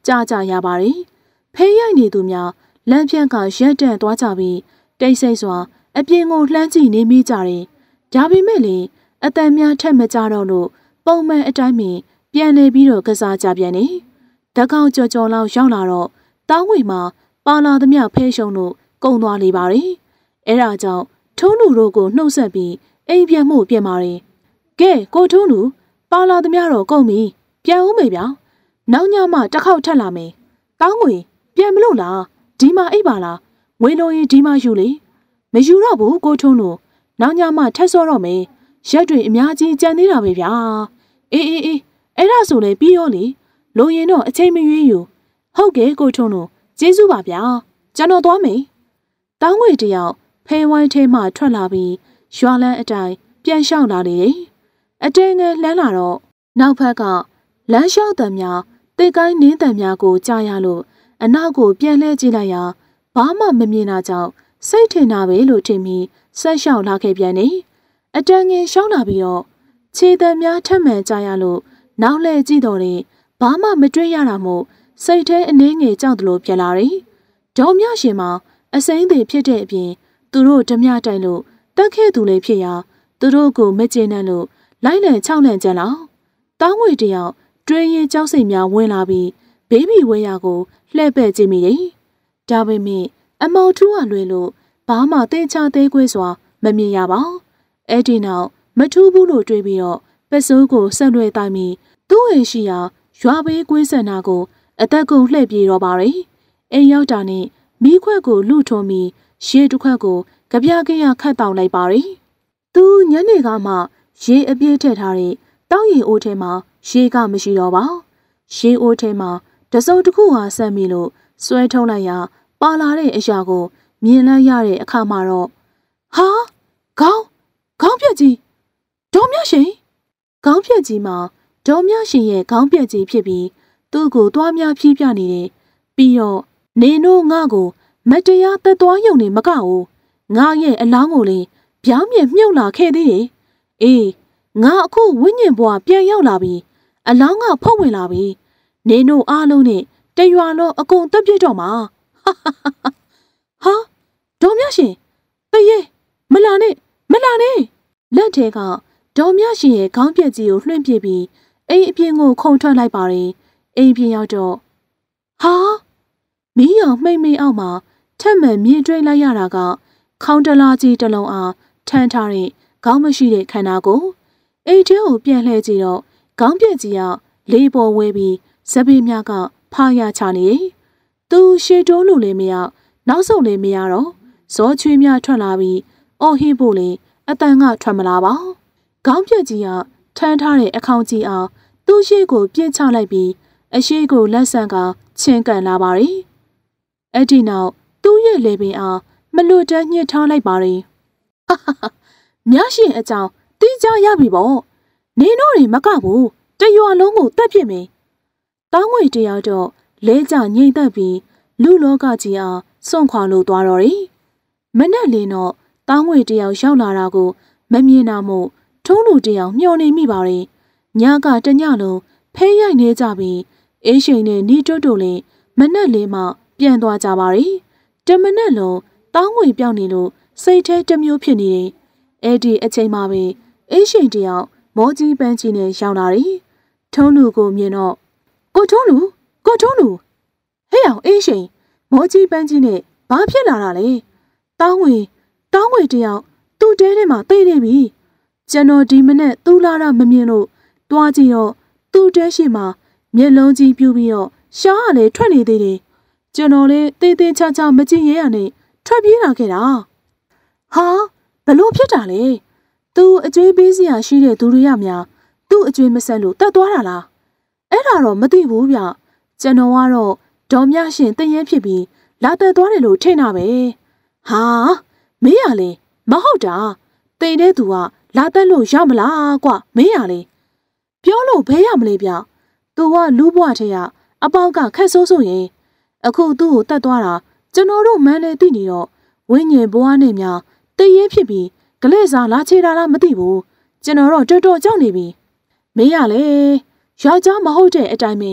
S1: ကြာကြာရပါတယ်ဖေးရိုက်နေသူများလမ်းဖြန့်ကရက်တန့်သွားကြပြီးတိတ်ဆိတ်စွာအပြင်ကိုလှမ်းကြည့်နေမိကြတယ်ဒါပေမဲ့လေအတန်များထက်မကြတော့လို့ပုံမှန်အတိုင်းပင်ပြန်နေပြီးတော့ကစားကြပြန်နေတကောင်ကြော်ကြော်လောက်ရောက်လာတော့တောင်းဝေမှာပါလာသမျှဖဲရှုံလို့ကုံသွားလေပါတယ်အဲ့ဒါကြောင့်ထုံးလူတို့ကိုနှုတ်ဆက်ပြီးအိမ်ပြန်မှုပြင်ပါတယ်ကဲကိုထုံးလူပါလာသမျှတော့ကုန်ပြီပြန်ဦးမေဗျာနောက်ညမှတစ်ခေါက်ထပ်လာမယ်တောင်းဝေပြန်မလို့လားဒီမှာအိပ်ပါလားငွေလိုရင်ဒီမှာယူလေမယူတော့ဘူးကိုထုံးလူနောက်ညမှထပ်စောတော့မယ်ရက်တွေအများကြီးကြံသေးတာပဲဗျာအေးအေးအေးအဲ့ဒါဆိုလေပြီးရောလေလိုရင်တော့အချိန်မရွေးယူဟုတ်ကဲ့ကိုထုံးလူကျေးဇူးပါဗျာကျွန်တော်သွားမယ်တောင်းဝေတယောက်ဖဲဝိုင်းထဲမှထွက်လာပြီးရွာလန်းအတိုင်းပြန်လျှောက်လာလေအတဲငယ်လှမ်းလာတော့နောက်ဖက်ကလမ်းလျှောက်တံများတိတ်ကိုင်းနင်းတံများကိုကြားရလို့အနောက်ကိုပြန်လှည့်ကြည့်လိုက်ရာဘာမှမမြင်တာကြောင့်စိတ်ထင်တာပဲလို့ထင်ပြီးဆက်လျှောက်လာခဲ့ပြန်နေအတန်းငယ်လျှောက်လာပြီးတော့ခြေတံများထပ်မှန်ကြားရလို့နောက်လှည့်ကြည့်တော့တယ်ဘာမှမတွေ့ရတာမို့စိတ်ထဲအနှင်းငယ်ကြောက်သလိုဖြစ်လာတယ်ဒေါ်မြရှင်မှာအစိမ့်သေးဖြစ်တဲ့အပြင်သူတို့ဓမြတိုင်လို့တက်ခဲ့သူလေးဖြစ်ရာသူတို့ကိုမကျေနပ်လို့လိုက်လံချောင်းလန့်ကြလောက်တောင်းဝေတယောက်တွေးရင်ကြောက်စိတ်များဝင်လာပြီးဘေဘီဝဲရကိုလှည့်ပဲ့ကြည့်မိတယ်ဒါပေမဲ့အမောင်ထူးကလွယ်လို့ဘာမှသိချသေးခွေးစွာမမြင်ရပါအဲ့ဒီနောက်မထူးဘူးလို့တွေးပြီးတော့ပစိုးကိုဆက်လွှဲတိုင်းပြီးသူ့အိမ်ရှိရာရွာဘေးကွေးစံနာကိုအသက်ကုန်လှည့်ပြေတော့ပါရယ်အိမ်ရောက်တာနဲ့မိခွက်ကိုလူထုံပြီးရေတစ်ခွက်ကိုကြပြကင်းရခတ်တောင်းလိုက်ပါရယ်သူညနေကမှရေအပြည့်ထည့်ထားတဲ့တောင်းရီအိုးထဲမှာရေကမရှိတော့ပါရေအိုးထဲမှာတစုံတစ်ခုဟာဆက်မိလို့ဆွဲထုံးလိုက်ရာပါလာတဲ့အရာကိုမြင်လိုက်ရတဲ့အခါမှာတော့ဟာခေါင်းခေါင်းပြက်ကြီးဒေါ်မြရှင်ခေါင်းပြက်ကြီးမှာဒေါ်မြရှင်ရဲ့ခေါင်းပြက်ကြီးဖြစ်ပြီးသူ့ကိုတွားများဖြီးပြနေတယ်ပြီးတော့နေတို့ငါ့ကိုမတရားသက်သွားယုံနေမကဘူးငါရဲ့အလောင်းကိုလေဗျောင်းမြင်မြုပ်လာခဲ့သေးတယ်အေးငါအခုဝိညာဉ်ဘဝပြန်ရောက်လာပြီအလောင်းကဖုတ်ဝင်လာပြီနေတို့အားလုံးနဲ့တရွာလုံးအကုန်တက်ပြစ်တော့မှာဟာဒေါ်မြရှင်တရေမလာနဲ့မလာနဲ့လက်ထဲကဒေါ်မြရှင်ရဲ့ခေါင်းပြက်ကြီးကိုလွှင့်ပစ်ပြီးအိမ်အပြင်ကိုခုန်ထွက်လိုက်ပါတယ်အိမ်ပြင်ရောက်တော့ဟာမီးရောင်မှိတ်မိတ်အောက်မှာထက်မှန်မြင်တွေ့လိုက်ရတာကခေါင်းတလားကြီးတစ်လုံးအားထမ်းထားတဲ့ခေါင်းမရှိတဲ့ခန္ဓာကိုအိမ်ထဲကိုပြန်လှည့်ကြည့်တော့ခေါင်းပြက်ကြီးကလေးပေါ်ဝဲပြီးစပင်းများကဖားရချနေသူရှေတိုးလို့လည်းမရနောက်ဆုံးလည်းမရတော့ဇောချွေးများထွက်လာပြီးအော်ဟိဖို့လေအတန်ကထွက်မလာပါခေါင်းပြက်ကြီးကထမ်းထားတဲ့အခေါင်ကြီးအောင်သူ့ရှိကိုပြစ်ချလိုက်ပြီးအရှိကိုလက်ဆန့်ကချင်းကန်လာပါရီအဲ့ဒီနောက်သူ့ရဲ့လေပင်အားမလွတ်တမ်းညှစ်ထားလိုက်ပါရီဟာဟာမြရှင်အကြောင်းတီးကြရပြီပေါ့နေတို့တွေမကဘူးတရွာလုံးကိုတက်ဖြစ်မယ်တောင်းငွေတယောက်တော့လဲကြငိမ့်သက်ပြီးလူလောကကြီးအားစွန့်ခွာလို့သွားတော့ရီမနဲ့လင်းတော့တောင်းငွေတယောက်ရောက်လာတာကိုမမြင်တာမို့ထုံးလူတယောက်မျှော်နေမိပါရီညကတညလုံးဖဲရိုက်နေကြပြီးအေးရှိန်နဲ့နီးတွတ်တို့လည်းမနဲ့လေးမှပြန်သွားကြပါရီတမနဲ့လုံးတောင်းငွေပြောင်းနေလို့စိတ်ထဲတမျိုးဖြစ်နေတယ်အဲ့ဒီအချိန်မှာပဲအေးရှိန်တယောက်မောကြီးပန်းကြီးနဲ့ရောက်လာရီထုံးလူကိုမြင်တော့ကိုထုံးလူကိုထုံးလူဟဲ့အောင်အေးရှိန်မောကြီးပန်းကြီးနဲ့ဘာဖြစ်လာတာလဲတောင်းငွေတောင်းငွေတယောက်သူ့တဲထဲမှာတိတ်နေပြီကျွန်တော်ဒီမနဲ့သူ့လာတာမမြင်လို့တွားကြည့်တော့သူ့တဲရှိမှာမျက်လုံးကြီးပြူပြီးတော့ရှားကလည်းထွက်နေသေးတယ်ကျွန်တော်လည်းတေးသေးချာချာမကြည့်ရရနဲ့ထွက်ပြေးလာခဲ့တာဟာဘလို့ဖြစ်တာလဲသူအကျွေးပေးစရာရှိတဲ့သူတွေရများသူ့အကျွေးမဆက်လို့တတ်သွားတာလားအဲ့ဒါတော့မသိဘူးဗျကျွန်တော်ကတော့ဒေါ်မြရှင်တည်ရဲဖြစ်ပြီးလာတက်သွားတယ်လို့ထင်တာပဲဟာမင်းရလေမဟုတ်တာတိတ်တဲ့သူကလာတက်လို့ရမလားကွမင်းရလေပြောလို့ဘဲရမလဲဗျသူကလူဘွားထဲကအပေါက်ကခက်ဆိုးဆိုရင်အခုသူ့ကိုတတ်သွားတာကျွန်တော်တို့မန်းလေသိနေတော့ဝိညာဉ်ဘွားနဲ့များတည်ရဲဖြစ်ပြီးဂလဲ့စာလာချေတာလားမသိဘူးကျွန်တော်တော့တော်တော်ကြောက်နေပြီမင်းရလေယောက်ျားမဟုတ်တဲ့အတိုင်းပဲ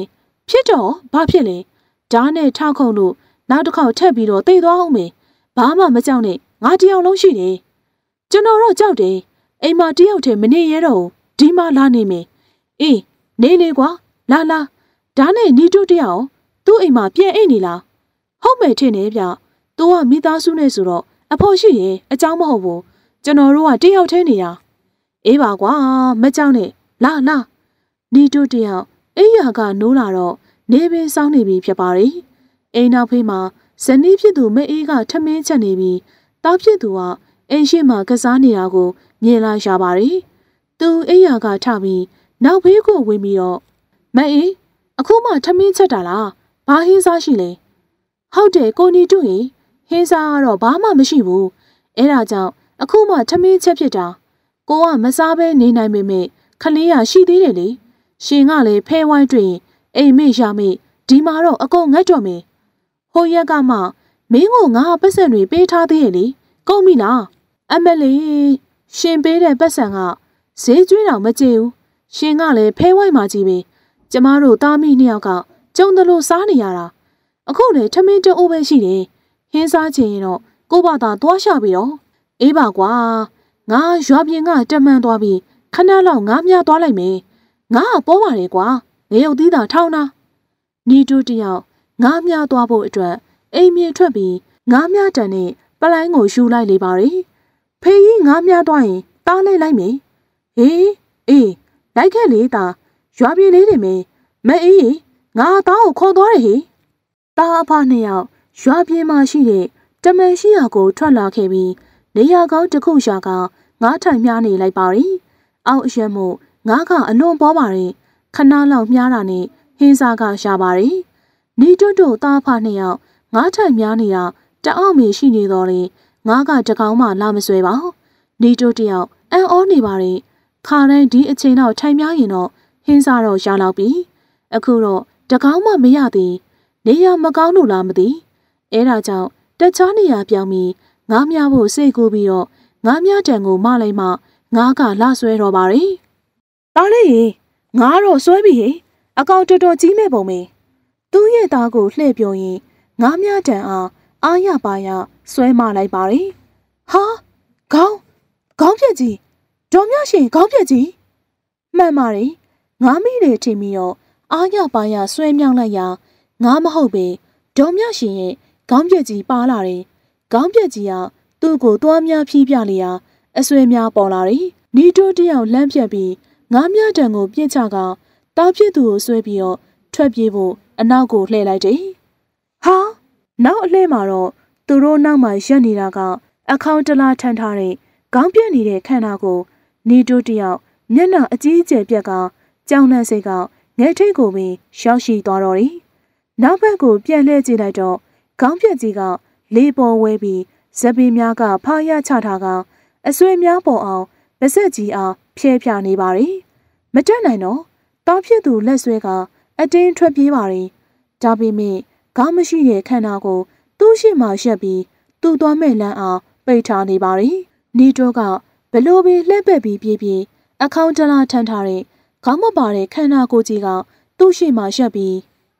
S1: ဖြစ်တော့ဘာဖြစ်လဲဓာတ်နဲ့ထောက်ခုံလို့နောက်တစ်ခေါက်ထပ်ပြီးတော့တိတ်သွားအောင်မေဘာမှမကြောက်နဲ့ငါတယောက်လုံးရှိတယ်ကျွန်တော်တော့ကြောက်တယ်အိမ်မှာတယောက်တည်းမနေရတော့ဒီမှာလာနေမေအေးနေလေကွာလာလာဓာတ်နဲ့နီတို့တယောက်သူ့အိမ်မှာပြန်အိတ်နေလားဟုတ်မယ်ထင်နေဗျသူကမိသားစုနဲ့ဆိုတော့အဖို့ရှိရင်အကြောင်းမဟုတ်ဘူးကျွန်တော်တို့ကတယောက်တည်းနေတာအေးပါကွာမကြောက်နဲ့လာလာနီတို့တယောက်အိယာကနိုးလာတော့နေပင်စောင်းနေပြီဖြစ်ပါရီအိမ်နောက်ဖေးမှာဇနီးဖြစ်သူမအေးကထမင်းချက်နေပြီးတားဖြစ်သူကအိမ်ရှိမှကစားနေတာကိုမြင်လာရပါရီသူအိယာကထပြီးနောက်ဖေးကိုဝင်ပြီးတော့မအေးအခုမှထမင်းချက်တာလားဘာဟင်းစားရှိလဲဟုတ်တယ်ကိုနီတို့ရင်ဟင်းစားကတော့ဘာမှမရှိဘူးအဲဒါကြောင့်အခုမှထမင်းချက်ဖြစ်တာကိုကမစားဘဲနေနိုင်ပေမဲ့ခလေးရရှိသေးတယ်လေရှင်ကလည်းဖဲဝိုင်းတွေ့ရင်အိမ်မေ့ရမေ့ဒီမှာတော့အကုန်ငတ်တော့မယ်ဟိုရက်ကမှမင်းကိုငါပတ်စံတွေပေးထားသေးရဲ့လေကုန်ပြီလားအမလီရှင်ပေးတဲ့ပတ်စံကဈေးကျွေးတော့မကြည့်ဘူးရှင်ကလည်းဖဲဝိုင်းမှာကြီးပဲကျမတို့သားမိနှစ်ယောက်ကကျုံတယ်လို့စားနေရတာအခုလေထမင်းတိုးပဲရှိတယ်ဟင်းစားချင်ရင်တော့ကို့ဘာသာသွားရှာပြီးတော့အေးပါကွာငါရွာပြင်ကတက်မှန်းသွားပြီးခဏလောက်ငါးမြသွားလိုက်မယ်ငါကပေါ်ပါတယ်ကွာငရုတ်သီးသာထောင်းတာနီတူတယောက်ငါးမြသွားဖို့အတွက်အိမ်မြေထွက်ပြီးငါးမြတန်နဲ့ပလိုင်းကိုယူလိုက်လေပါရီဖေးကြီးငါးမြသွားရင်တားလိုက်လိုက်မယ်ဟေးအေးလိုက်ခဲ့လေတာရွာပြင်လေးတွေမယ်မအေးငါသားကိုခေါ်သွားတယ်ဟေးတားအဖနှစ်ယောက်ရွာပြင်မှာရှိတဲ့တမန်ရှိရာကိုထွက်လာခဲ့ပြီးနေရာကောင်းတစ်ခုရှာကငါးထိုင်မြားနေလိုက်ပါရီအောက်အရက်မို့ငါးကအလွန်ပေါ်ပါရင်ခဏလောက်မြားတာနဲ့ဟင်းစားကရှာပါရီနီတွတ်တို့သားဖနှစ်ယောက်ငါးထိုင်မြားနေတာတအောက်မေရှိနေတော့လေငါးကတကောင်မှလာမဆွဲပါနီတွတ်တယောက်အံ့ဩနေပါရီခါတိုင်းဒီအချိန်တော့ထိုင်မြားရင်တော့ဟင်းစားတော့ရှာလောက်ပြီအခုတော့တကောင်မှမရသေးနေရမကောင်းလို့လားမသိအဲဒါကြောင့်တခြားနေရာပြောင်းပြီးငါးမြဖို့စိတ်ကူးပြီးတော့ငါးမြတန်ကိုမလိုက်မှငါးကလာဆွဲတော့ပါရီတားလေးငါတော့ဆွဲပြီဟေအကောင်တော်တော်ကြီးမဲ့ပုံမေသူ့ရဲ့သားကိုလှည့်ပြောရင်ငါးမြတန်အားအားရပါရဆွဲမလိုက်ပါရီဟာခေါင်းခေါင်းပြက်ကြီးဒေါ်မြရှင်ခေါင်းပြက်ကြီးမှန်ပါရီငါးမိတွေထင်ပြီးတော့အားရပါရဆွဲမြောင်းလိုက်ရာငါမဟုတ်ပေဒေါ်မြရှင်ရဲ့ခေါင်းပြက်ကြီးပါလာတယ်ခေါင်းပြက်ကြီးကသူ့ကိုသွားများဖြီးပြလျာအဆွဲများပေါ်လာတယ်နီတိုးတယောက်လမ်းပြက်ပြီးငါးမြတန်ကိုပြစ်ချကတားဖြစ်သူကိုဆွဲပြီးတော့ထွက်ပြေးဖို့အနောက်ကိုလှည့်လိုက်တယ်ဟာနောက်အလှည့်မှာတော့သူတို့နောက်မှာရက်နေတာကအခေါင်တလားထမ်းထားတဲ့ခေါင်းပြက်နေတဲ့ခန္ဓာကိုနီတိုးတယောက်မျက်နှာအကြီးအကျယ်ပြက်ကကြောင်နှံစိတ်ကငဲထိတ်ကိုပင်ရောက်ရှိသွားတော့တယ်နောက်ဘက်ကိုပြန်လှည့်ကြည့်လိုက်တော့ခေါင်းပြက်ကြီးကလေပေါ်ဝဲပြီးဇပီများကဖားရချထားကအဆွေများပေါ်အောင်ပါဆက်ကြီးအားဖြဲဖြာနေပါရီမတက်နိုင်တော့တားဖြစ်သူလက်ဆွဲကအတင်းထွက်ပြေးပါရီဒါပေမဲ့ခေါင်းမရှိတဲ့ခန္ဓာကိုသူ့ရှိမှရက်ပြီးသူ့သွားမဲ့လမ်းအားပိတ်ထားနေပါရီနီတိုးကဘလို့ပင်လှည့်ပက်ပြီးပြေးပြေးအခေါင်တလားထမ်းထားတဲ့ခေါင်းမပါတဲ့ခန္ဓာကိုယ်ကြီးကသူ့ရှိမှရက်ပြီး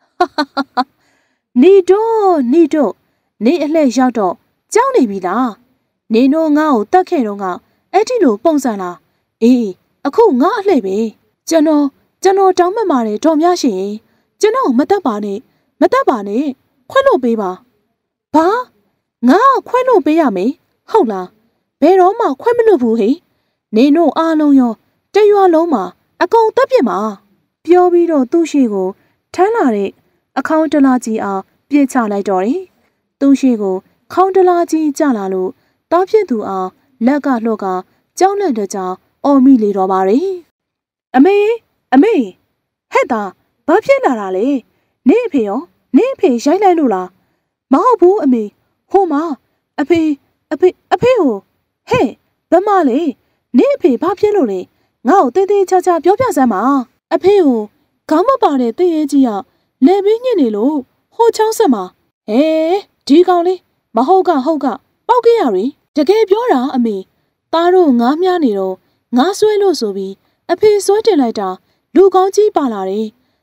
S1: နီတိုးနီတိုးနေအလှည့်ရောက်တော့ကြောက်နေပြီလားနေတို့ငါ့ကိုတတ်ခဲ့တော့ကအဲ့ဒီလိုပုံစံလားအေးအခုငါအလှည့်ပဲကျွန်တော်ကျွန်တော်တောင်းမှတ်ပါတယ်တော်များရှင်ကျွန်တော်မတတ်ပါနဲ့မတတ်ပါနဲ့ခွဲလို့ပေးပါဘာငါခွဲလို့ပေးရမယ်ဟုတ်လားဘယ်တော့မှခွဲမလို့ဘူးဟေ့နေတို့အားလုံးရောတရွာလုံးမှာအကုန်တက်ပြစ်မှာပြောပြီးတော့သူ့ရှိကိုထမ်းလာတဲ့အခေါင်တလားကြီးအားပြစ်ချလိုက်တော့တယ်သူ့ရှိကိုခေါင်းတလားကြီးကြလာလို့တားဖြစ်သူအားလက်ကလှော့ကကြောက်လန့်တကြောင်အော်မိလေတော့ပါရီအမေအမေဟဲ့တာဘာဖြစ်လာတာလဲနေအဖေရောနေအဖေရိုက်လိုက်လို့လားမဟုတ်ဘူးအမေဟိုမှာအဖေအဖေအဖေဟိုဟဲ့ဘမလေးနေအဖေဘာဖြစ်လို့လဲငါ့ကိုတေးသေးချာချာပြောပြစမ်းပါအဖေဟိုခေါင်းမပါတဲ့တည့်ရဲကြီးကလေပင်းညစ်နေလို့ဟိုချောင်းဆက်မှာဟဲဒီကောင်လေးမဟုတ်ကဟုတ်ကပောက်ခဲ့ရရီတကယ်ပြောတာအမေသားတို့ငားမြားနေတော့ငားဆွဲလို့ဆိုပြီးအဖေဆွဲတင်လိုက်တာလူကောင်းကြီးပါလာတယ်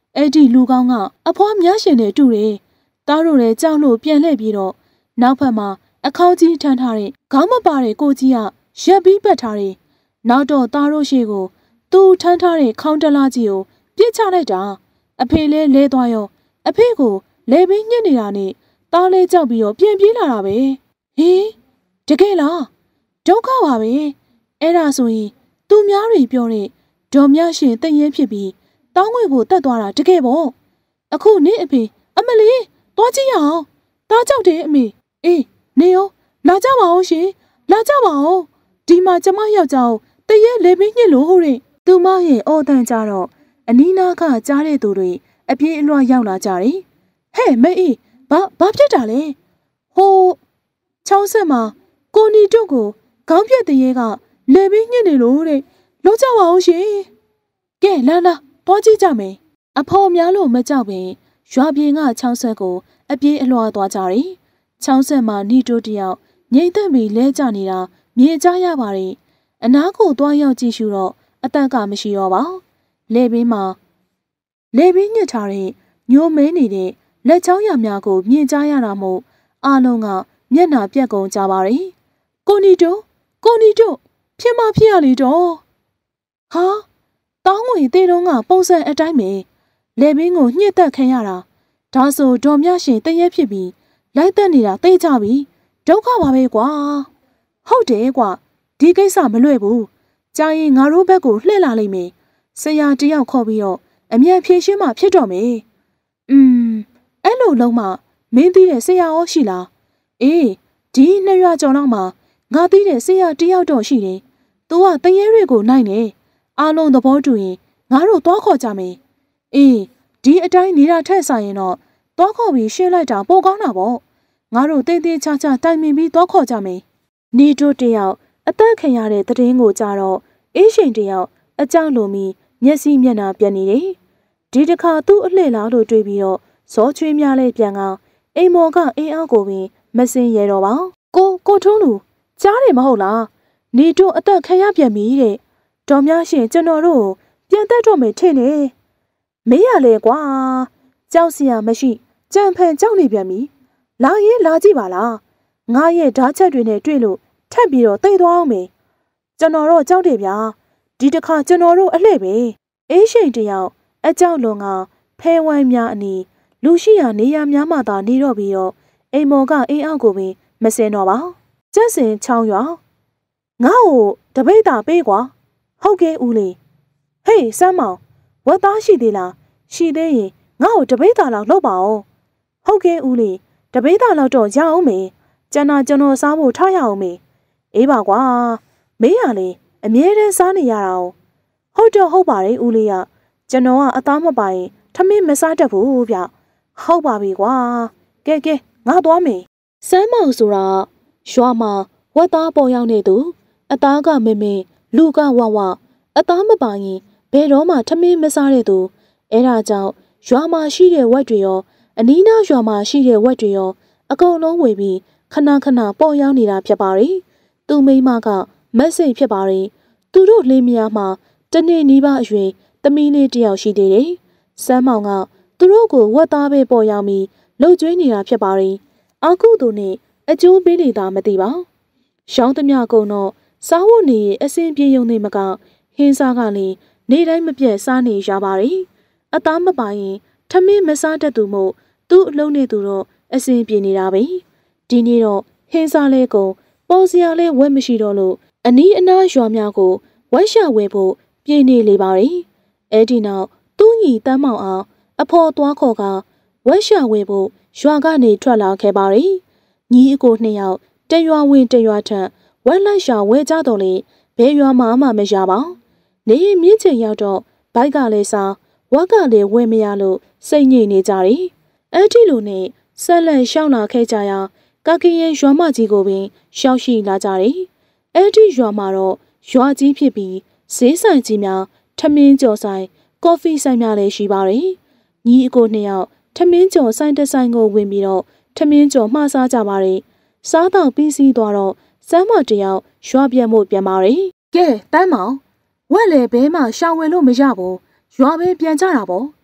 S1: အဲ့ဒီလူကောင်းကအဖွားများရှင်နဲ့တူတယ်။သားတို့လည်းကြောက်လို့ပြန်လှည့်ပြီးတော့နောက်ဖက်မှာအခေါင်းကြီးထမ်းထားတဲ့ခေါင်းမပါတဲ့ကိုကြီးကရက်ပြီးပတ်ထားတယ်။နောက်တော့သားတို့ရှိကိုသူထမ်းထားတဲ့ခေါင်းတလားကြီးကိုပြစ်ချလိုက်တာအဖေလဲလဲသွားရောအဖေကိုလဲပြီးညှစ်နေတာနဲ့သားလဲကြောက်ပြီးတော့ပြန်ပြေးလာတာပဲ။ဟေးတကယ်လားဒုက္ခပါပဲ။အဲ့ဒါဆိုရင်သူများတွေပြောတဲ့ဒေါ်မြရှင်တည်ရဲဖြစ်ပြီးတောင်းငွေကိုတတ်သွားတာတကယ်ပေါ့အခုနင့်အဖေအမလီသွားကြည့်ရအောင်တားကြောက်တယ်အမေအေးနေရောလာကြပါအောင်ရှင်လာကြပါအောင်ဒီမှာကျမယောက်ျားတည့်ရဲလေပင်းညစ်လို့ဟုတ်ရင်သူမရဲ့အော်တန်ကြတော့အနီးနားကကြားတဲ့သူတွေအပြေးအလွှာရောက်လာကြတယ်ဟဲ့မေအေးဘာဘာဖြစ်တာလဲဟိုချောင်းဆက်မှာကိုနီတို့ကိုခေါင်းပြက်တည်းရဲကလေပင်းညစ်နေလို့တဲ့လို့ကြပါအောင်ရှင်ကဲလာလာသွားကြည့်ကြမယ်အဖော်များလို့မကြောက်ပင်ရွာပြင်ကချောင်းဆက်ကိုအပြေးအလွှာသွားကြတယ်ချောင်းဆက်မှာနီတိုးတယောက်ငိမ့်သက်ပြီးလဲကျနေတာမြင်ကြရပါတယ်အနားကိုသွားရောက်ကြည့်ရှုတော့အတက်ကမရှိတော့ပါလေပင်မှာလေပင်ညစ်ထားတဲ့ညိုမဲနေတဲ့လက်ချောင်းရများကိုမြင်ကြရတာမို့အားလုံးကမျက်နှာပြက်ကုန်ကြပါတယ်ကိုနီတိုးကိုနီတိုးဖြစ်မဖြစ်ရလေတော့ဟာတောင်းငွေသေးတော့ကပုံစံအတိုင်းပဲလေပင်ကိုညှစ်သက်ခံရတာဒါဆိုဒေါ်မြရှင်တည့်ရဲဖြစ်ပြီးလိုက်တက်နေတာသိကြပြီဒုက္ခပါပဲကွာဟုတ်တယ်ကွာဒီကိစ္စမလွယ်ဘူးကြာရင်ငါတို့ဘက်ကိုလှည့်လာလိမ့်မယ်ဆရာတယောက်ခေါ်ပြီးတော့အမြန်ဖြေရှင်းမှဖြစ်တော့မယ်อืมအဲ့လိုလုံးမှမင်းသိတဲ့ဆရာရောရှိလားအေးဒီနှစ်ရွာကျော်လောက်မှာငါသိတဲ့ဆရာတယောက်တော့ရှိတယ်သူကတရေတွေကိုနိုင်တယ်အားလုံးသဘောတူရင်ငါတို့သွားခေါ်ကြမယ်အေးဒီအတိုင်းနေတာထက်ဆိုင်ရင်တော့သွားခေါ်ပြီးရှင်းလိုက်တာပိုကောင်းတာပေါ့ငါတို့တေးသေးချာချာတိုင်ပင်ပြီးသွားခေါ်ကြမယ်နေတို့တယောက်အသက်ခံရတဲ့တည်င်းကိုကြတော့အေးရှင်တယောက်အကြောက်လိုမီမျက်စိမျက်နှာပြက်နေတယ်ဒီတစ်ခါသူ့အလှည့်လားလို့တွေးပြီးတော့ဇောချွေးများလဲပြန်ကအိမ်မော်ကအင်းအောက်ကိုပင်မစင်ရတော့ပါကိုကိုထုံးလူကြားတယ်မဟုတ်လားနေတို့အသက်ခံရပြန်ပြီတဲ့ဒေါ်များရှင်ကျွန်တော်တို့ပြန်တက်တော့မယ်ထင်တယ်မေးရလေကွာကြောက်စရာမရှိကြံဖန်ကြောက်နေပြန်ပြီလာရင်လာကြည့်ပါလားငါရဲ့ဓာတ်ချက်တွေနဲ့တွေ့လို့ထပ်ပြီးတော့တိတ်သွားအောင်မေကျွန်တော်တို့ကြောက်တယ်ဗျာဒီတစ်ခါကျွန်တော်တို့အလှည့်ပဲအေးရှိန်တယောက်အကြောက်လွန်ကဖဲဝိုင်းများအနီးလူရှိရာနေရာများမှသာနေတော့ပြီးတော့အိမ်မော်ကအိမ်အောက်ကိုပင်မစင်တော့ပါကျက်စင်ချောင်းရွာငါ့ကိုတပိတ်တာပေးကွာဟုတ်ကဲ့ဦးလေးဟေးစမ်းမောင်ဝတ်သားရှိသေးလားရှိသေးရင်ငါ့ကိုတပိတ်တာလောက်လုပ်ပါအောင်ဟုတ်ကဲ့ဦးလေးတပိတ်တာလောက်တော့ရအောင်မေကျန်တာကျွန်တော်စားဖို့ထားရအောင်မေအေးပါကွာမေးရလေအမြဲတမ်းစားနေရတာဟုတ်တော့ဟုတ်ပါတယ်ဦးလေးကကျွန်တော်ကအသားမပိုင်ထမင်းမစားတတ်ဘူးဗျဟုတ်ပါပြီကွာကဲကဲငါသွားမေစမ်းမောင်ဆိုတာရွာမှာဝတ်သားပေါ်ရောက်နေသူအသားကမင်းမင်းလူကဝဝအသားမပိုင်ရင်ဘယ်တော့မှထမင်းမစားတဲ့သူအဲဒါကြောင့်ရွာမှာရှိတဲ့ဝက်တွေရောအနီးနားရွာမှာရှိတဲ့ဝက်တွေရောအကုန်လုံးဝေပြီးခဏခဏပေါ်ရောက်နေတာဖြစ်ပါတယ်သူမိမကမက်ဆေ့ဖြစ်ပါတယ်သူတို့လင်းမယားမှာတနေ့နီးပါးအရွယ်သမီးလေးတယောက်ရှိသေးတယ်စမ်းမောင်ကသူတို့ကိုဝက်သားပဲပေါ်ရောက်ပြီးလှုပ်ကြွေးနေတာဖြစ်ပါတယ်အခုသူနဲ့အကျိုးပေးနေတာမသိပါရောင်းသမျှကုန်တော့စားဝတ်နေအစင်ပြေုံနေမကဟင်းစားကလည်းနေတိုင်းမပြတ်စားနေရပါတယ်အသားမပိုင်ရင်ထမင်းမစားတတ်သူမို့သူ့အလုံးနဲ့သူတော့အစင်ပြေနေတာပဲဒီနေ့တော့ဟင်းစားလဲကုန်ပေါ်စရာလဲဝက်မရှိတော့လို့အနီးအနားရွာများကိုဝက်ရှာဝဲဖို့ပြေးနေလေပါတယ်အဲ့ဒီနောက်သူ့ညီတမ်းမောင်အောင်အဖော်သွားခေါ်ကဝက်ရှာဝဲဖို့ရွာကနေထွက်လာခဲ့ပါတယ်ညီအကိုနှစ်ယောက်တရွာဝင်တရွာထက်ဝက်လိုက်ရှာဝဲကြတော့လေဘဲရွာမှာမှမရပါနေရင်မြင့်ချင်ရောက်တော့ဘိုက်ကလည်းစားဝက်ကလည်းဝဲမရလို့စိတ်ညစ်နေကြတယ်အဲ့ဒီလိုနဲ့ဆက်လက်ရှောင်းလာခဲ့ကြရာကကရင်ရွာမကြီးကိုပင်ရှောက်ရှိလာကြတယ်အဲ့ဒီရွာမှာတော့ရွာကြီးဖြစ်ပြီးဈေးဆိုင်ကြီးများထမင်းကြော်ဆိုင်ကော်ဖီဆိုင်များလည်းရှိပါတယ်ညီအကိုနှစ်ယောက်ထမင်းကြော်ဆိုင်တစ်ဆိုင်ကိုဝင်ပြီးတော့ထမင်းကြော်မှားစားကြပါတယ်စားတော့ပြီးစီးသွားတော့စမ်းမတယောက်ရွာပြန်ဖို့ပြန်ပါတယ်ကဲတမ်းမောင်ဝက်လေဘဲမှရှောင်ဝင်လို့မရဘူးရွာပဲပြန်ကြတာပေါ့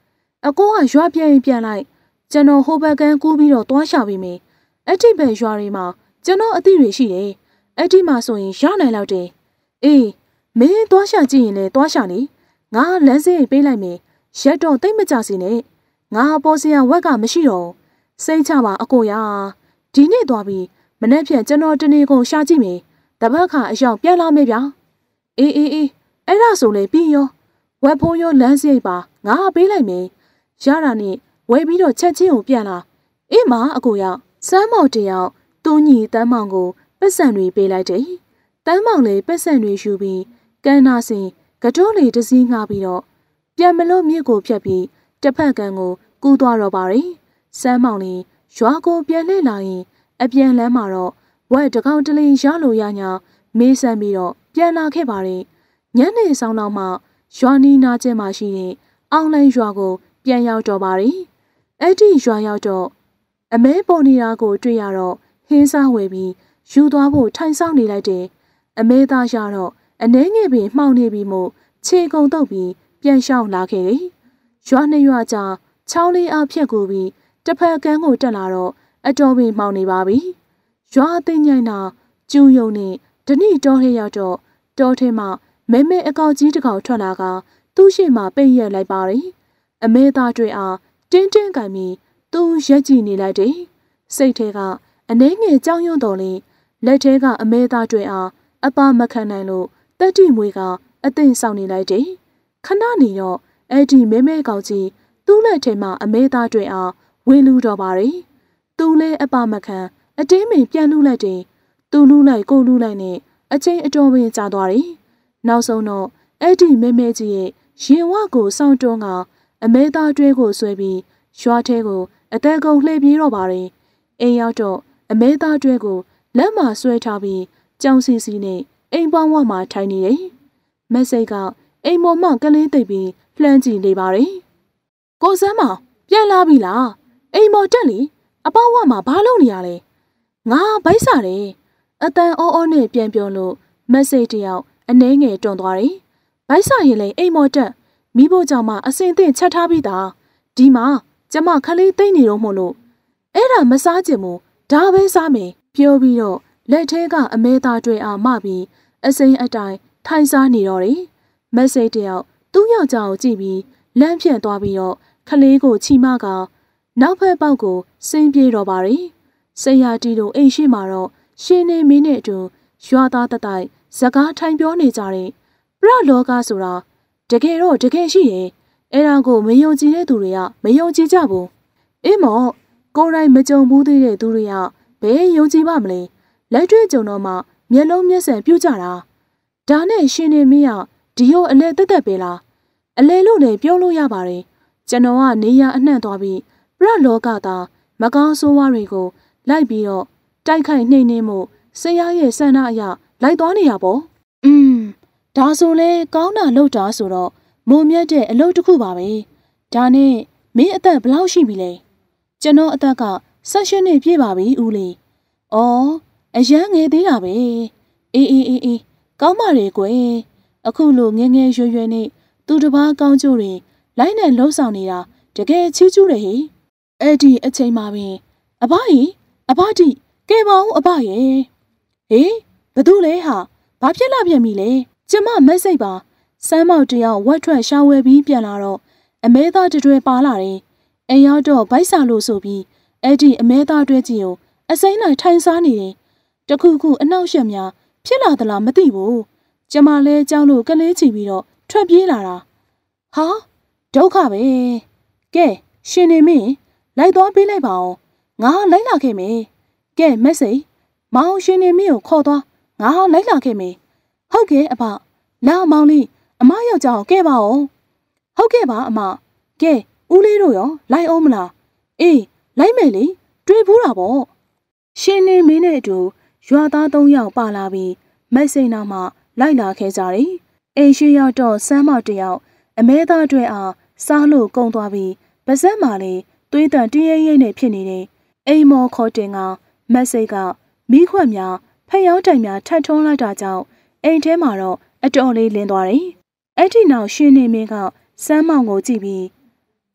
S1: အကိုကရွာပြန်ရင်ပြန်လိုက်ကျွန်တော်ဟိုဘက်ကန်ကူးပြီးတော့တွားရှာပြီးမယ်အဲ့ဒီဘက်ရွာတွေမှာကျွန်တော်အသိတွေရှိတယ်အဲ့ဒီမှာဆိုရင်ရနိုင်လောက်တယ်အေးမင်းတွားရှာကြည့်ရင်လည်းတွားရှာနေငါလမ်းစရိတ်ပေးလိုက်မယ်ရက်တော့တိတ်မကြစီနဲ့ငါပေါ်စရာဝက်ကမရှိတော့စိတ်ချပါအကိုရဒီနေ့သွားပြီးမနေ့ဖြန်ကျွန်တော်တနေ့ကုန်ရှာကြည့်မယ်တပတ်ခါအရောက်ပြန်လာမယ်ဗျာအေးအေးအေးအဲ့ဒါဆိုလေပြီးရောဝက်ဖိုးရောလမ်းစရိတ်ပါငါပေးလိုက်မယ်ရတာနဲ့ဝယ်ပြီးတော့ချက်ချင်းကိုပြန်လာအေးမအကိုရစမ်းမောင်တယောက်သူ့ညီတန်းမောင်ကိုပတ်စံတွေပေးလိုက်တယ်တန်းမောင်လည်းပတ်စံတွေယူပြီးကန်နာစင်ကတိုးလေတစည်းငှားပြီးတော့ပြန်မလို့မြစ်ကိုဖြတ်ပြီးတစ်ဖက်ကန်ကိုကူးသွားတော့ပါရီစမ်းမောင်လည်းရွာကိုပြန်လှည့်လာရင်အပြန်လမ်းမှာတော့ဝက်တကောင်တလင်ရလို့ရညာမေးဆန်းပြီးတော့ပြန်လာခဲ့ပါရီညနေဆောင်တော့မှရွာနီးနားကျဲမှာရှိတဲ့အောင်လိုင်းရွာကိုပြန်ရောက်တော့ပါရီအဲ့ဒီရွာရောက်တော့အမဲပေါ်နေတာကိုတွေ့ရတော့ဟင်းစားဝယ်ပြီးယူသွားဖို့ထိုင်ဆောင်နေလိုက်တယ်အမဲသားရတော့အနှဲငယ်ပင်မှောင်နေပြီးမို့ခြေကုံတုပ်ပြီးပြန်ရှောင်လာခဲ့တယ်ရွာနှစ်ရွာကြားချောင်းလေးအားဖြတ်ကူပြီးတစ်ဖက်ကန်းကိုတက်လာတော့အတော်ပင်မှောင်နေပါပြီရွာအသိညိုင်နာကျူယုံနဲ့ဓနိတော်ထဲရောက်တော့တော်ထဲမှာမဲမဲအကောက်ကြီးတစ်ကောင်ထွက်လာကသူ့ရှေ့မှာပိတ်ရက်လိုက်ပါရီအမဲသားတွေအားတင်းတင်းကန်ပြီးသူရက်ကြည့်နေလိုက်တယ်စိတ်ထဲကအနှဲငယ်ကြောက်ရွံ့တော်လေလက်ထဲကအမဲသားတွေအားအပါမခံနိုင်လို့တက်တိမွေကအသိဆောင်နေလိုက်တယ်ခဏနေတော့အဲ့ဒီမဲမဲကောင်ကြီးသူ့လက်ထဲမှာအမဲသားတွေအားဝေလူတော်ပါရီသူလည်းအပါမခံအတင်းမင်ပြန်လူလိုက်တယ်သူလူလိုက်ကိုလူလိုက်နဲ့အချင်းအတော်ပင်ကြာသွားတယ်နောက်ဆုံးတော့အဲ့ဒီမဲမဲကြီးရဲ့ရင်ဝကိုစောင့်တွန်းကအမဲသားတွဲကိုဆွဲပြီးရွာထဲကိုအသက်ကုန်လှည့်ပြေးတော့ပါရင်အိမ်ရောက်တော့အမဲသားတွဲကိုလက်မှာဆွဲထားပြီးကြောင်စီစီနဲ့အိမ်ပေါင်းဝမှာထိုင်နေတယ်မက်စိတ်ကအိမ်ပေါ်မှကလေးသိပ်ပြီးလှမ်းကြည့်နေပါရင်ကိုစမ်းမောင်ပြန်လာပြီလားအိမ်ပေါ်တက်လီအပေါင်းဝမှာဘာလုပ်နေရလဲငါဗိုက်စားတယ်အတန်အောအောနဲ့ပြန်ပြောလို့မက်စိတ်တယောက်အနှဲငယ်တွန်သွားတယ်ဗိုက်စားရင်လည်းအိမ်ပေါ်တက်မိဖို့ကြောင့်မှအစင်သင့်ချက်ထားပြီးသားဒီမှာကျမခလေးသိမ့်နေတော့မို့လို့အဲ့ဒါမစားချင်ဘူးဒါပဲစားမယ်ပြောပြီးတော့လက်ထဲကအမဲသားတွေအားမပြီးအစိမ်းအတိုင်းထိုင်စားနေတော့တယ်မက်စိတ်တယောက်သူ့ယောက်ျားကိုကြည့်ပြီးလမ်းဖြန့်သွားပြီးတော့ခလေးကိုချီမကနောက်ဖက်ပေါက်ကိုဆင်းပြေးတော့ပါရီဆရာတီတို့အိမ်ရှိမှာတော့ရှင်နေမင်းနဲ့အတူရွာသားတတိုက်စကားထိုင်ပြောနေကြတယ်ပရလောကဆိုတာတကယ်တော့တကယ်ရှိရဲ့အဲ့ဒါကိုမယုံကြည်တဲ့သူတွေကမယုံကြည်ကြဘူးအေးမော့ကိုယ်တိုင်မကြုံဘူးသေးတဲ့သူတွေကဘယ်ယုံကြည်ပါမလဲလက်တွေ့ကြုံတော့မှမျက်လုံးမျက်စံပြုတ်ကြတာဒါနဲ့ရှင်နေမင်းကဒီရောအလဲတက်တက်ပဲလားအလဲလို့လည်းပြောလို့ရပါတယ်ကျွန်တော်ကနေရအနှံ့သွားပြီးပရလောကသားမကောင်းဆိုးဝါးတွေကိုလိုက်ပြီးတော့တိုက်ခိုက်နှိမ့်နှင်းမှုဆရာရဲ့ဆန္ဒအရလိုက်သွားနေရပေါ့อืมဒါဆိုလဲကောင်းတာလုပ်တာဆိုတော့မုံမြတ်တဲ့အလုပ်တစ်ခုပါပဲဒါနဲ့မင်းအသက်ဘယ်လောက်ရှိပြီလဲကျွန်တော်အသက်က၁၈နှစ်ပြည့်ပါပြီဦးလေးဩအရန်ငယ်သေးတာပဲအေးအေးအေးအေးကောင်းပါလေကွယ်အခုလိုငယ်ငယ်ရွယ်ရွယ်နဲ့သူတစ်ပါးကောင်းကျိုးတွေလိုက်နဲ့လှုပ်ဆောင်နေတာတကယ်ချီးကျူးတယ်ဟိအဲ့ဒီအချိန်မှာပင်အဘကြီးအဘတိကဲပါဦးအဘရဲ့ဟေးဘသူလဲဟာဘာဖြစ်လာပြန်ပြီလဲကျမမက်စိတ်ပါစမ်းမောက်တယောက်ဝက်ထွက်ရှာဝယ်ပြီးပြန်လာတော့အမဲသားတတွဲပါလာတယ်အိမ်ရောက်တော့ဗိုက်စာလို့ဆိုပြီးအဲ့ဒီအမဲသားတွဲကြီးကိုအစိမ်းလိုက်ထိုင်စားနေတယ်တခုခုအနှောက်ယှက်များဖြစ်လာသလားမသိဘူးကျမလဲကြောက်လို့ကလေးချီပြီးတော့ထွက်ပြေးလာတာဟာဒုက္ခပဲကဲရှင်နေမင်းလိုက်သွားပေးလိုက်ပါအောင်ငါလိုက်လာခဲ့မယ်ကဲမက်စိမောင်ရှင်နေမင်းကိုခေါ်သွားငါလိုက်လာခဲ့မယ်ဟုတ်ကဲ့အဖလာမောင်လေးအမယောက်ျားကိုကဲပါအောင်ဟုတ်ကဲ့ပါအမကဲဦးလေးတို့ရောလိုက်အောင်မလားအေးလိုက်မယ်လေတွေ့ဘူးတာပေါ့ရှင်နေမင်းနဲ့အတူရွာသားသုံးယောက်ပါလာပြီးမက်စိန်နာမှလိုက်လာခဲ့ကြတယ်အိမ်ရှိရောက်တော့စမ်းမောက်တယောက်အမဲသားတွေအားစားလို့ကုန်းသွားပြီးပါဇက်မာလေးသွေးတန်တရရိပ်နဲ့ဖြစ်နေတယ်အိမ်မော်ခေါ်တင်ကမက်စိတ်ကမိခွက်များဖျောင်းတိုင်များထပ်ထုံးလိုက်တာကြောင့်အိမ်ထဲမှာတော့အတော်လေးလင်းသွားတယ်အဲ့ဒီနောက်ရှင်နေမင်းကစမ်းမောင်ကိုကြည့်ပြီး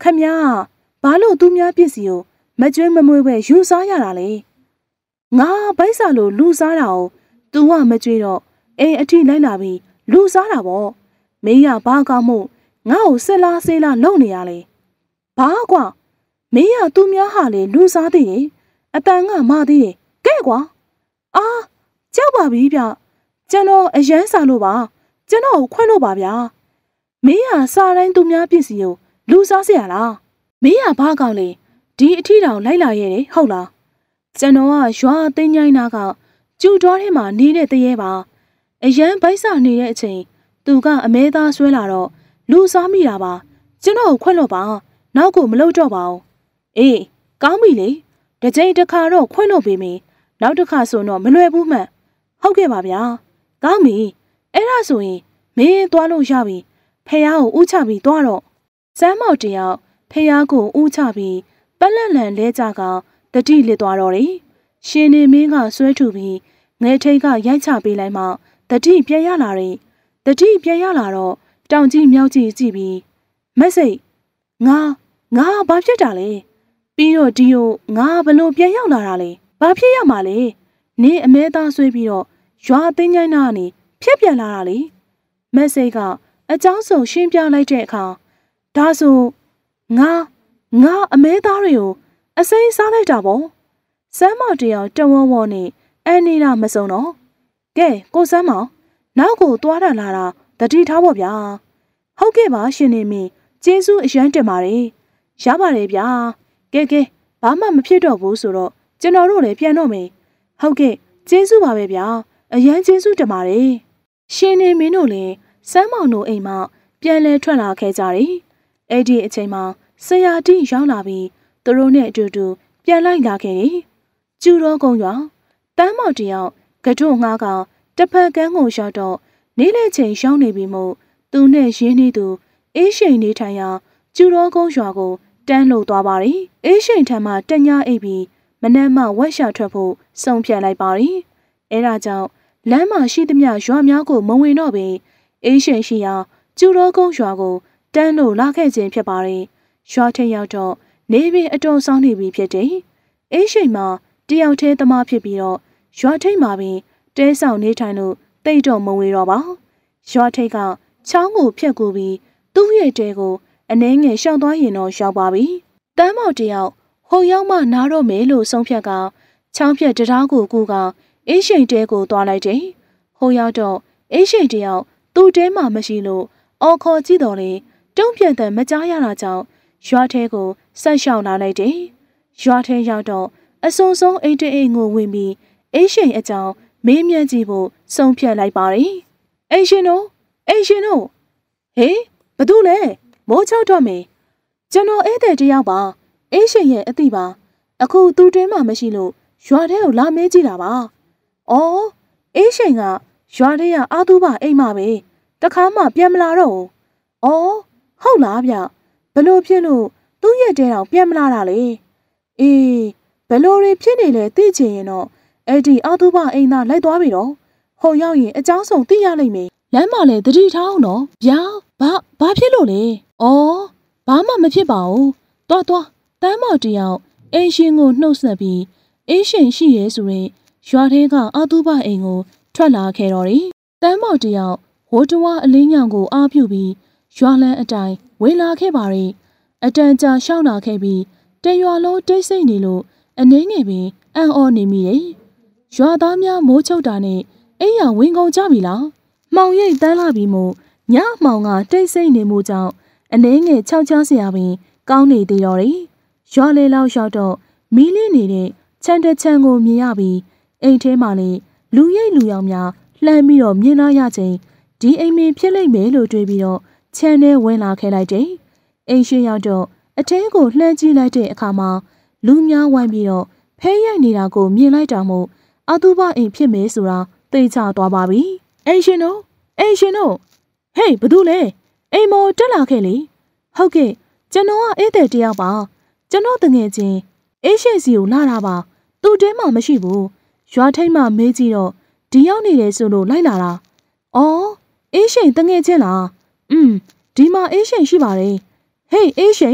S1: ခမဘာလို့သူများပစ္စည်းကိုမကျွေးမမွေးပဲယူစားရတာလဲငါဘိုက်စာလို့လူစားတာကို तू ကမကျွေးတော့အိမ်အထိလိုက်လာပြီးလူစားတာပေါ့မင်းကဘာကောင်းမှုငါ့ကိုစစ်လားဆေးလားလုံနေရလေဘာကွာမင်းကသူများဟာလေလူစားသေးတယ်အတန်ကမသေးတယ်ကဲကွာအာကြောက်ပါပြီဗျကျွန်တော်အရန်စာလို့ပါကျွန်တော်ကိုခွင့်လို့ပါဗျာမင်းကစားတိုင်းသူများပစ္စည်းကိုလူစားเสียလားမင်းကဘာကောင်းလဲဒီအထီတောင်လိုက်လာရဲ့တယ်ဟုတ်လားကျွန်တော်ကရွာသိန်းញိုင်းနာကကျူတော်ထဲမှာနေတဲ့တရေပါအရန်ဘိုက်စာနေတဲ့အချိန်သူကအမဲသားဆွဲလာတော့လူစားမိတာပါကျွန်တော်ကိုခွင့်လို့ပါနောက်ကိုမလုပ်တော့ပါဘူးအေးကောင်းပြီလေတစ်ချိန်တစ်ခါတော့ခွင့်လို့ပေးမယ်နောက်တစ်ခါဆိုတော့မလွယ်ဘူးမှန်ဟုတ်ကဲ့ပါဗျာကောင်းပြီအဲ့ဒါဆိုရင်မင်းသွားလို့ရပြီဖះကိုဥချပြီးသွားတော့စမ်းမောက်တယောက်ဖះကိုဥချပြီးပက်လက်လန်လဲကြကတတိလစ်သွားတော့တယ်ရှင်နေမင်းကဆွဲထူပြီးငဲထိတ်ကရိုက်ချပေးလိုက်မှတတိပြန်ရလာတယ်တတိပြန်ရလာတော့တောင်ကြီးမြောက်ကြီးကြည့်ပြီးမက်စိတ်ငါငါဘာဖြစ်တာလဲပြီးတော့ဒီကိုငါဘလို့ပြန်ရောက်လာတာလဲဘာဖြစ်ရမှာလဲနင်းအမဲသားဆွဲပြီးတော့ရွာသိန်းញိုင်းနာကနေဖြစ်ပြန်လာတာလေမက်စိတ်ကအကြောင်းစုံရှင်းပြလိုက်တဲ့အခါဒါဆိုငါငါအမဲသားတွေကိုအစိမ်းစားလိုက်တာပေါ့စမ်းမောင်တယောက်တဝဝနဲ့အန်နေတာမစုံတော့ကဲကိုစမ်းမောင်နောက်ကိုသွားတာလာတာတတိထားဖို့ဗျာဟုတ်ကဲ့ပါရှင်နေမင်းကျေးဇူးအရန်တင်ပါတယ်ရပါတယ်ဗျာကဲကဲဘာမှမဖြစ်တော့ဘူးဆိုတော့ကျွန်တော်တို့လည်းပြန်တော့မယ်ဟုတ်ကဲ့ကျေးဇူးပါပဲဗျာအရန်ကျေးဇူးတင်ပါတယ်ရှင်နေမင်းတို့လည်းစမ်းမောင်တို့အိမ်မှာပြန်လဲထွက်လာခဲ့ကြတယ်အဲ့ဒီအချိန်မှာဆရာတိရောက်လာပြီးသူတို့နဲ့အတူတူပြန်လိုက်လာခဲ့တယ်ကျူတော်ကုန်းရွာတမ်းမောင်တယောက်ကတို့ငှားကတစ်ဖက်ကန်းကိုရောက်တော့နေ့လေချိန်ရောက်နေပြီမို့သူနဲ့ရင်းနှီးသူအေးရှိန်နေထိုင်ရာကျူတော်ကုန်းရွာကိုတန်းလို့သွားပါတယ်အေးရှိန်ထံမှတညအိပ်ပြီးမနက်မှဝက်ရှာထွက်ဖို့စုံဖြတ်လိုက်ပါတယ်အဲဒါကြောင့်လမ်းမှာရှိသမျှရွာများကိုမဝင်တော့ပေအေးရှိန်ရှိရာကျူတော်ကုန်းရွာကိုတန်းလို့လာခဲ့ခြင်းဖြစ်ပါတယ်ရွာထိပ်ရောက်တော့နေပင်အတော်ဆောင်းနေပြီဖြစ်တယ်အေးရှိန်မှာတယောက်တည်းသမားဖြစ်ပြီးတော့ရွာထိပ်မှာပင်တဲဆောင်နေထိုင်လို့တိတ်တော့မဝေတော့ပါရွာထိပ်ကချောင်းကိုဖြတ်ကူပြီးသူ့ရဲ့တဲကိုအနှဲငယ်ရှောင်သွားရင်တော့ရောက်ပါပြီတမ်းမောက်တယောက်ဟိုရောက်မှနားတော့မယ်လို့ဆုံးဖြတ်ကချောင်းဖြတ်တရားကိုကူကအေးရှိန်တဲကိုသွားလိုက်တယ်ဟိုရောက်တော့အေးရှိန်တယောက်သူ့တဲမှာမရှိလို့အော်ခေါ်ကြည့်တော်လေတုံးပြန့်တဲ့မကြားရတာကြောင့်ရွာထဲကိုဆက်ရှောင်လာလိုက်တယ်ရွာထဲရောက်တော့အစုံဆုံးအိတ်တအိတ်ကိုဝင်ပြီးအေးရှိန်အကြောင်းမေးမြန်းကြည့်ဖို့ဆုံးဖြတ်လိုက်ပါတယ်အိမ်ရှင်တို့အိမ်ရှင်တို့ဟေးဘာတူလဲမိုးချောက်တော့မေကျွန်တော်ဧည့်သည်တယောက်ပါအေးရှင်ရဲ့အသိပါအခုသူ့တွင်းမှာမရှိလို့ရွာထဲကိုလာမေးကြည့်တာပါအော်အေးရှင်ကရွာထဲကအာသူဘအိမ်မှာပဲတခါမှပြန်မလာတော့ဘူးအော်ဟုတ်လားဗျဘလို့ဖြစ်လို့သူ့ရဲ့တဲတော်ပြန်မလာတာလေအေးဘလို့တွေဖြစ်နေလဲသိချင်ရင်တော့အဲ့ဒီအာသူဘအိမ်သားလိုက်သွားပြီတော့ဟိုရောက်ရင်အကြောင်းစုံသိရလိမ့်မယ်လမ်းမှာလည်းတတိထားအောင်နော်ဗျာဘာဘာဖြစ်လို့လဲအော်ဘာမှမဖြစ်ပါဘူးတွားတွားတမ်းမောက်တယောက်အိမ်ရှင်ကိုနှုတ်ဆက်ပြီးအေးရှင်ရှိရဲဆိုရင်ရွာထဲကအာသူဘအိမ်ကိုထွက်လာခဲ့တော့တယ်တမ်းမောက်တယောက်ဝတ်တဝါအလင်းညောင်ကိုအားပြုပြီးရွာလန်းအတိုင်းဝင်လာခဲ့ပါရီအတန်ကြာရှောင်းလာခဲ့ပြီးတရွာလုံးတိတ်ဆိတ်နေလို့အနှင်းငယ်ပင်အံ့ဩနေမိတယ်ရွာသားများမိုးချုပ်တာနဲ့အိမ်ရဝင်ကုန်ကြပြီလားမှောင်ရိပ်တန်းလာပြီးမို့ညမှောင်ကတိတ်ဆိတ်နေမှုကြောင့်အနှင်းငယ်ခြောက်ချားစရာပင်ကောင်းနေသေးတော့တယ်ရွာလေလောက်ရောက်တော့မီးလင်းနေတဲ့ခြံတချံကိုမြင်ရပြီးအိမ်ထဲမှာလေလူရိပ်လူရောင်များလှမ်းပြီးတော့မြင်လာရချိန်ဒီအိမ်မင်းဖြစ်လိမ့်မယ်လို့တွေးပြီးတော့ခြံထဲဝင်လာခဲ့လိုက်တယ်အိမ်ရှိရောက်တော့အထဲကိုလှမ်းကြည့်လိုက်တဲ့အခါမှာလူများဝိုင်းပြီးတော့ဖဲရိုက်နေတာကိုမြင်လိုက်တာမို့အတူပအိမ်ဖြစ်မယ်ဆိုတာသိချသွားပါပြီအိမ်ရှင်တို့အိမ်ရှင်တို့ဟေးဘာလို့လဲအိမ်မော်တက်လာခဲ့လေဟုတ်ကဲ့ကျွန်တော်ကဧည့်သည်တယောက်ပါကျွန်တော်တငယ်ချင်းအေးရှိစီကိုလာတာပါသူ့တဲမှာမရှိဘူးရွာထိပ်မှမေးကြည့်တော့ဒီရောက်နေတယ်ဆိုလို့လိုက်လာတာအော်အေးရှိတငယ်ချင်းလားอืมဒီမှာအေးရှိရှိပါတယ်ဟေးအေးရှိ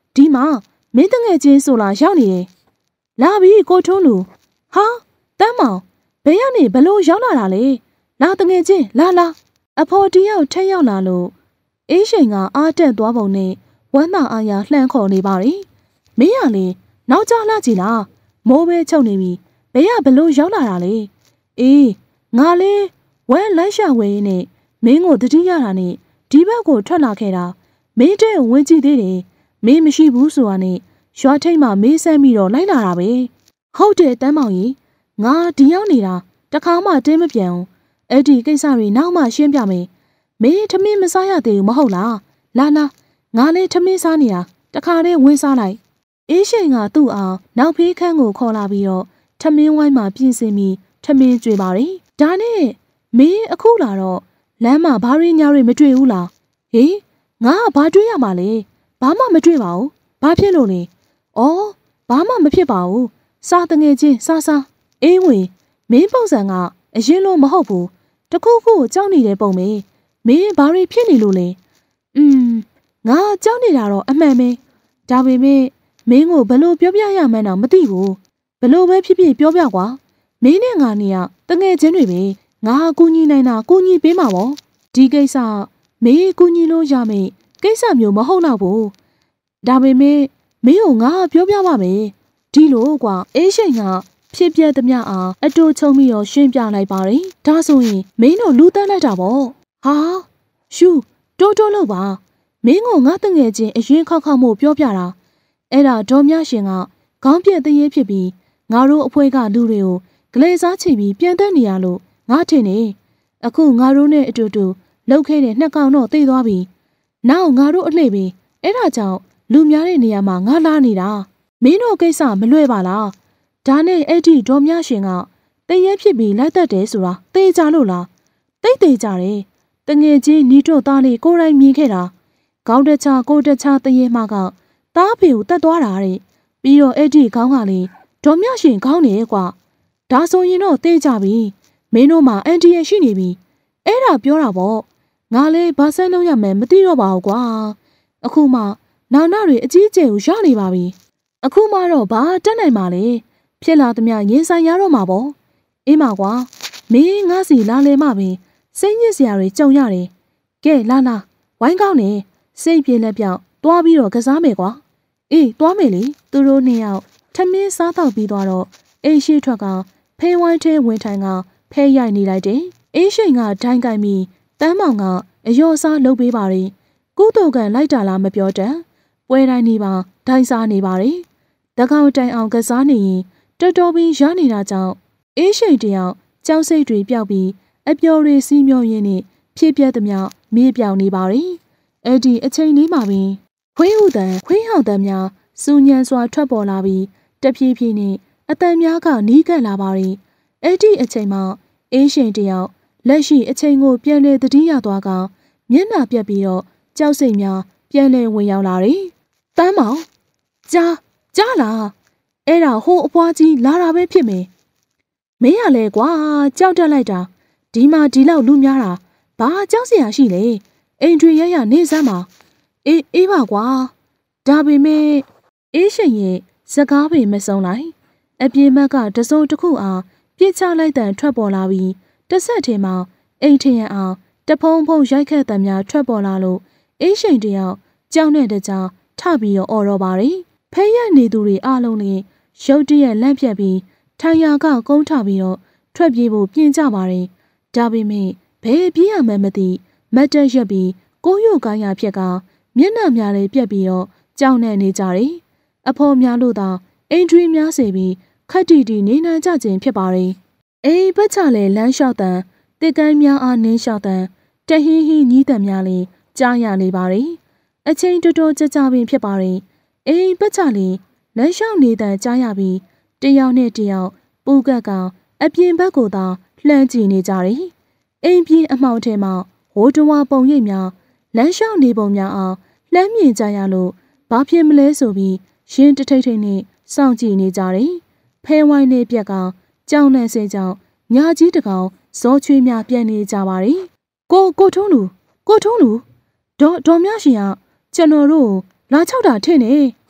S1: ဒီမှာမင်းတငယ်ချင်းဆိုလာရောက်နေတယ်လာပြီကိုထုံးလူဟာတမ်းမောင်ဘယ်ကနေဘလို့ရောက်လာတာလဲလာတငယ်ချင်းလာလာအဖော်တယောက်ထက်ရောက်လာလို့အေးရှိန်ကအားတက်သွားပုံနဲ့ဝမ်းသာအားရလှမ်းခေါ်နေပါရီမင်းရလေနောက်ကျလာကြည်လားမိုးပဲချုပ်နေပြီဘယ်ရဘလို့ရောက်လာတာလဲအေးငါလေဝမ်းလိုက်ရှာဝဲနဲ့မင်းကိုတတိရတာနဲ့ဒီဘက်ကိုထွက်လာခဲ့တာမင်းတဲ့ဝင်ကြည့်သေးတယ်မင်းမရှိဘူးဆိုတာနဲ့ရွာထိတ်မှမေးဆမ်းပြီးတော့လိုက်လာတာပဲဟုတ်တယ်တမ်းမောင်ကြီးငါဒီရောက်နေတာတခါမှတင်းမပြန်ဘူးအဲ့ဒီကိစ္စတွေနောက်မှရှင်းပြမယ်မင်းထမင်းမစားရသေးဘူးမဟုတ်လားလာလာငါလည်းထမင်းစားနေတာတခါတည်းဝင်စားလိုက်အေးရှိန်ကသူ့အောင်နောက်ဖေးခန်းကိုခေါ်လာပြီးတော့ထမင်းဝိုင်းမှာပြင်ဆင်ပြီးထမင်းကျွေးပါရီဒါနဲ့မင်းအခုလာတော့လမ်းမှာဘာရင်းညာတွေမတွေ့ဘူးလားဟေးငါကဘာတွေ့ရမှာလဲဘာမှမတွေ့ပါဘူးဘာဖြစ်လို့လဲအော်ဘာမှမဖြစ်ပါဘူးစားတငယ်ချင်းစားစားအေးဝင်မင်းပုံစံကအရင်လိုမဟုတ်ဘူးတခုခုကိုကြောက်နေတဲ့ပုံပဲမင်းဘာတွေဖြစ်နေလို့လဲอืมငါကြောက်နေတာတော့အမှန်ပဲဒါပေမဲ့မင်းကိုဘလို့ပြောပြရမှန်းတော့မသိဘူးဘလို့ပဲဖြစ်ဖြစ်ပြောပြကွာမင်းနဲ့ငါနေရတငယ်ချင်းတွေပဲငါကူညီနိုင်တာကူညီပေးမှာပေါ့ဒီကိစ္စမင်းကူညီလို့ရမယ်ကိစ္စမျိုးမဟုတ်တော့ဘူးဒါပေမဲ့မင်းကိုငါပြောပြပါမယ်ဒီလိုကွာအေးရှိန်ကဖြစ်ပြသမျှအားအတူချုံပြီးတော့ရှင်းပြလိုက်ပါရင်ဒါဆိုရင်မင်းတို့လူတန်းလိုက်တာပေါ့ဟာရှူတိုးတိုးလို့ပါမင်းကငါတငယ်ချင်းအရင်ခောက်ခောက်မို့ပြောပြတာအဲ့ဒါဒေါ်မြရှင်ကခေါင်းပြက်တရေဖြစ်ပြီးငါတို့အဖွဲကလူတွေကိုဂလေစားချပြီးပြန်တက်နေရလို့ငါထင်နေအခုငါတို့နဲ့အတူတူလှုပ်ခဲ့တဲ့နှစ်ကောင်တော့သိသွားပြီနောက်ငါတို့အလှည့်ပြီးအဲ့ဒါကြောင့်လူများတဲ့နေရာမှာငါလာနေတာမင်းတို့ကိစ္စမလွဲပါလားဒါနဲ့အဲ့ဒီဒေါ်မြရှင်ကတရေဖြစ်ပြီးလိုက်တတ်တယ်ဆိုတာသိကြလို့လားသိသိကြတယ်တငယ်ချင်းနီးတို့သားလေးကိုယ်တိုင်မြင်ခဲ့တာခေါင်းတချကိုတချတရေမှကသားဖေကိုတတ်သွားတာတဲ့ပြီးတော့အဲ့ဒီခေါင်းကလေဒေါ်မြရှင်ခေါင်းနေကွာဒါဆိုရင်တော့သိကြပြီမင်းတို့မှာအန်တီရဲ့ရှိနေပြီအဲ့ဒါပြောတာပေါ့ငါလည်းဘာဆန်းလုံးရမယ်မသိတော့ပါဘူးကွာအခုမှနာနာတွေအကြီးအကျယ်ကိုရနေပါပြီအခုမှတော့ဘာတက်နိုင်ပါလဲဖြစ်လာသမျှရင်ဆိုင်ရတော့မှာပေါ့အေးမကွာမင်းငါစီလာလဲမှပင်စိတ်ညစ်စရာတွေကြုံရတယ်ကဲလာလာဝိုင်းကောင်းနေစိတ်ပြေလက်ပြောက်တွားပြီးတော့ကစားမယ်ကွာအေးတွားမယ်လေသူတို့နှစ်ယောက်ထမင်းစားတော့ပြီးသွားတော့အိမ်ရှိထွက်ကဖဲဝိုင်းထဲဝင်ထိုင်ကဖဲရိုက်နေလိုက်တယ်အေးရှိန်ကဒိုင်းကိုင်ပြီးတန်းမောင်ကအယောစားလှုပ်ပေးပါရင်ကုသိုလ်ကံလိုက်တာလားမပြောတတ်ပွဲတိုင်းနေပါဒိုင်းစားနေပါရင်တကောက်တိုင်အောင်ကစားနေရင်တော်တော်ပြီးရနေတာကြောင့်အေးရှိန်တယောက်ကြောက်စိတ်တွေပျောက်ပြီးအပျော်တွေစီးမျောရင်းနဲ့ဖြစ်ပြသမျှမေးပြောင်နေပါရင်အဲ့ဒီအချိန်လေးမှာပင်ခွေးဥတန်ခွေးဟောင်တန်များစူညံစွာထွက်ပေါ်လာပြီးတဖြည်းဖြည်းနဲ့အတန်များကနီးကပ်လာပါရင်အဲ့ဒီအချိန်မှာအေးရှိန်တယောက်လက်ရှိအချိန်ကိုပြန်လဲတတိယသွားကမျက်နှာပြက်ပြီးတော့ကြောက်စိတ်များပြန်လဲဝင်ရောက်လာတယ်။တမ်းမောင်ကြားကြားလားအဲ့ဒါဟိုအဖွားကြီးလာတာပဲဖြစ်မယ်။မင်းရလဲကွာကြောက်တက်လိုက်တာဒီမှာဒီလောက်လူများတာဘာကြောက်စရာရှိလဲအိမ်တွေရရနေစမ်းပါအေးအေးပါကွာဒါပေမဲ့အေးရှင်ရဲ့စကားပေမဆုံးလိုက်အပြေမက်ကတစိုးတစ်ခုအားပြစ်ချလိုက်တဲ့ထွက်ပေါ်လာပြီးတစ်ဆက်တည်းမှာအိမ်ထရန်အောင်တဖုံဖုံရိုက်ခတ်တဲ့များထွက်ပေါ်လာလို့အေးရှင်တယောက်ကြောက်တဲ့တကြားထပြီးတော့အော်တော့ပါတယ်ဖဲရက်နေသူတွေအားလုံးနဲ့ရုတ်တရက်လန့်ပြတ်ပြီးထိုင်ရာကကုန်းထပြီးတော့ထွက်ပြေးဖို့ပြင်ကြပါတယ်ဒါပေမဲ့ဘယ်ပြေးရမှန်းမသိမတ်တက်ရက်ပြီးကိုရုတ်ကိုင်းရဖြစ်ကမျက်နှာများလေးပြက်ပြီးတော့ကြောက်နေနေကြတယ်အဖော်များလို့သာအင်ထရီများစေပြီးခက်တီတီနေနိုင်ကြခြင်းဖြစ်ပါတယ်အိမ်ဘက်ချလေလမ်းလျှောက်တန်တစ်ကိုင်းများအားနင်းလျှောက်တန်တဟင်းဟင်းညီးတန်များလေးကြားရနေပါတယ်အချိန်တော်တော်ကြာကြာပင်ဖြစ်ပါတယ်အိမ်ဘက်ချလေလမ်းလျှောက်နေတန်ကြားရပြီးတယောက်နဲ့တယောက်ပူကက်ကအပြင်ဘက်ကိုသာလှမ်းကြည့်နေကြတယ်အိမ်ပြင်အမှောင်ထဲမှာဟိုးတဝါပုံရိပ်များလမ်းလျှောက်နေပုံများအောင်လှမ်းမြင်ကြရလို့ဘာဖြစ်မလဲဆိုပြီးရင်းတထိတ်ထိတ်နဲ့စောင့်ကြည့်နေကြတယ်ဖဲဝိုင်းနေပြက်ကကြောင်နဲ့စေကြောင်ညာကြီးတကောင်ဇောချွေးများပြန်နေကြပါတယ်ကိုကိုထုံးလူကိုထုံးလူဒေါ်ဒေါ်မြရှင်ကကျွန်တော်တို့လာချောက်တာထင်နေ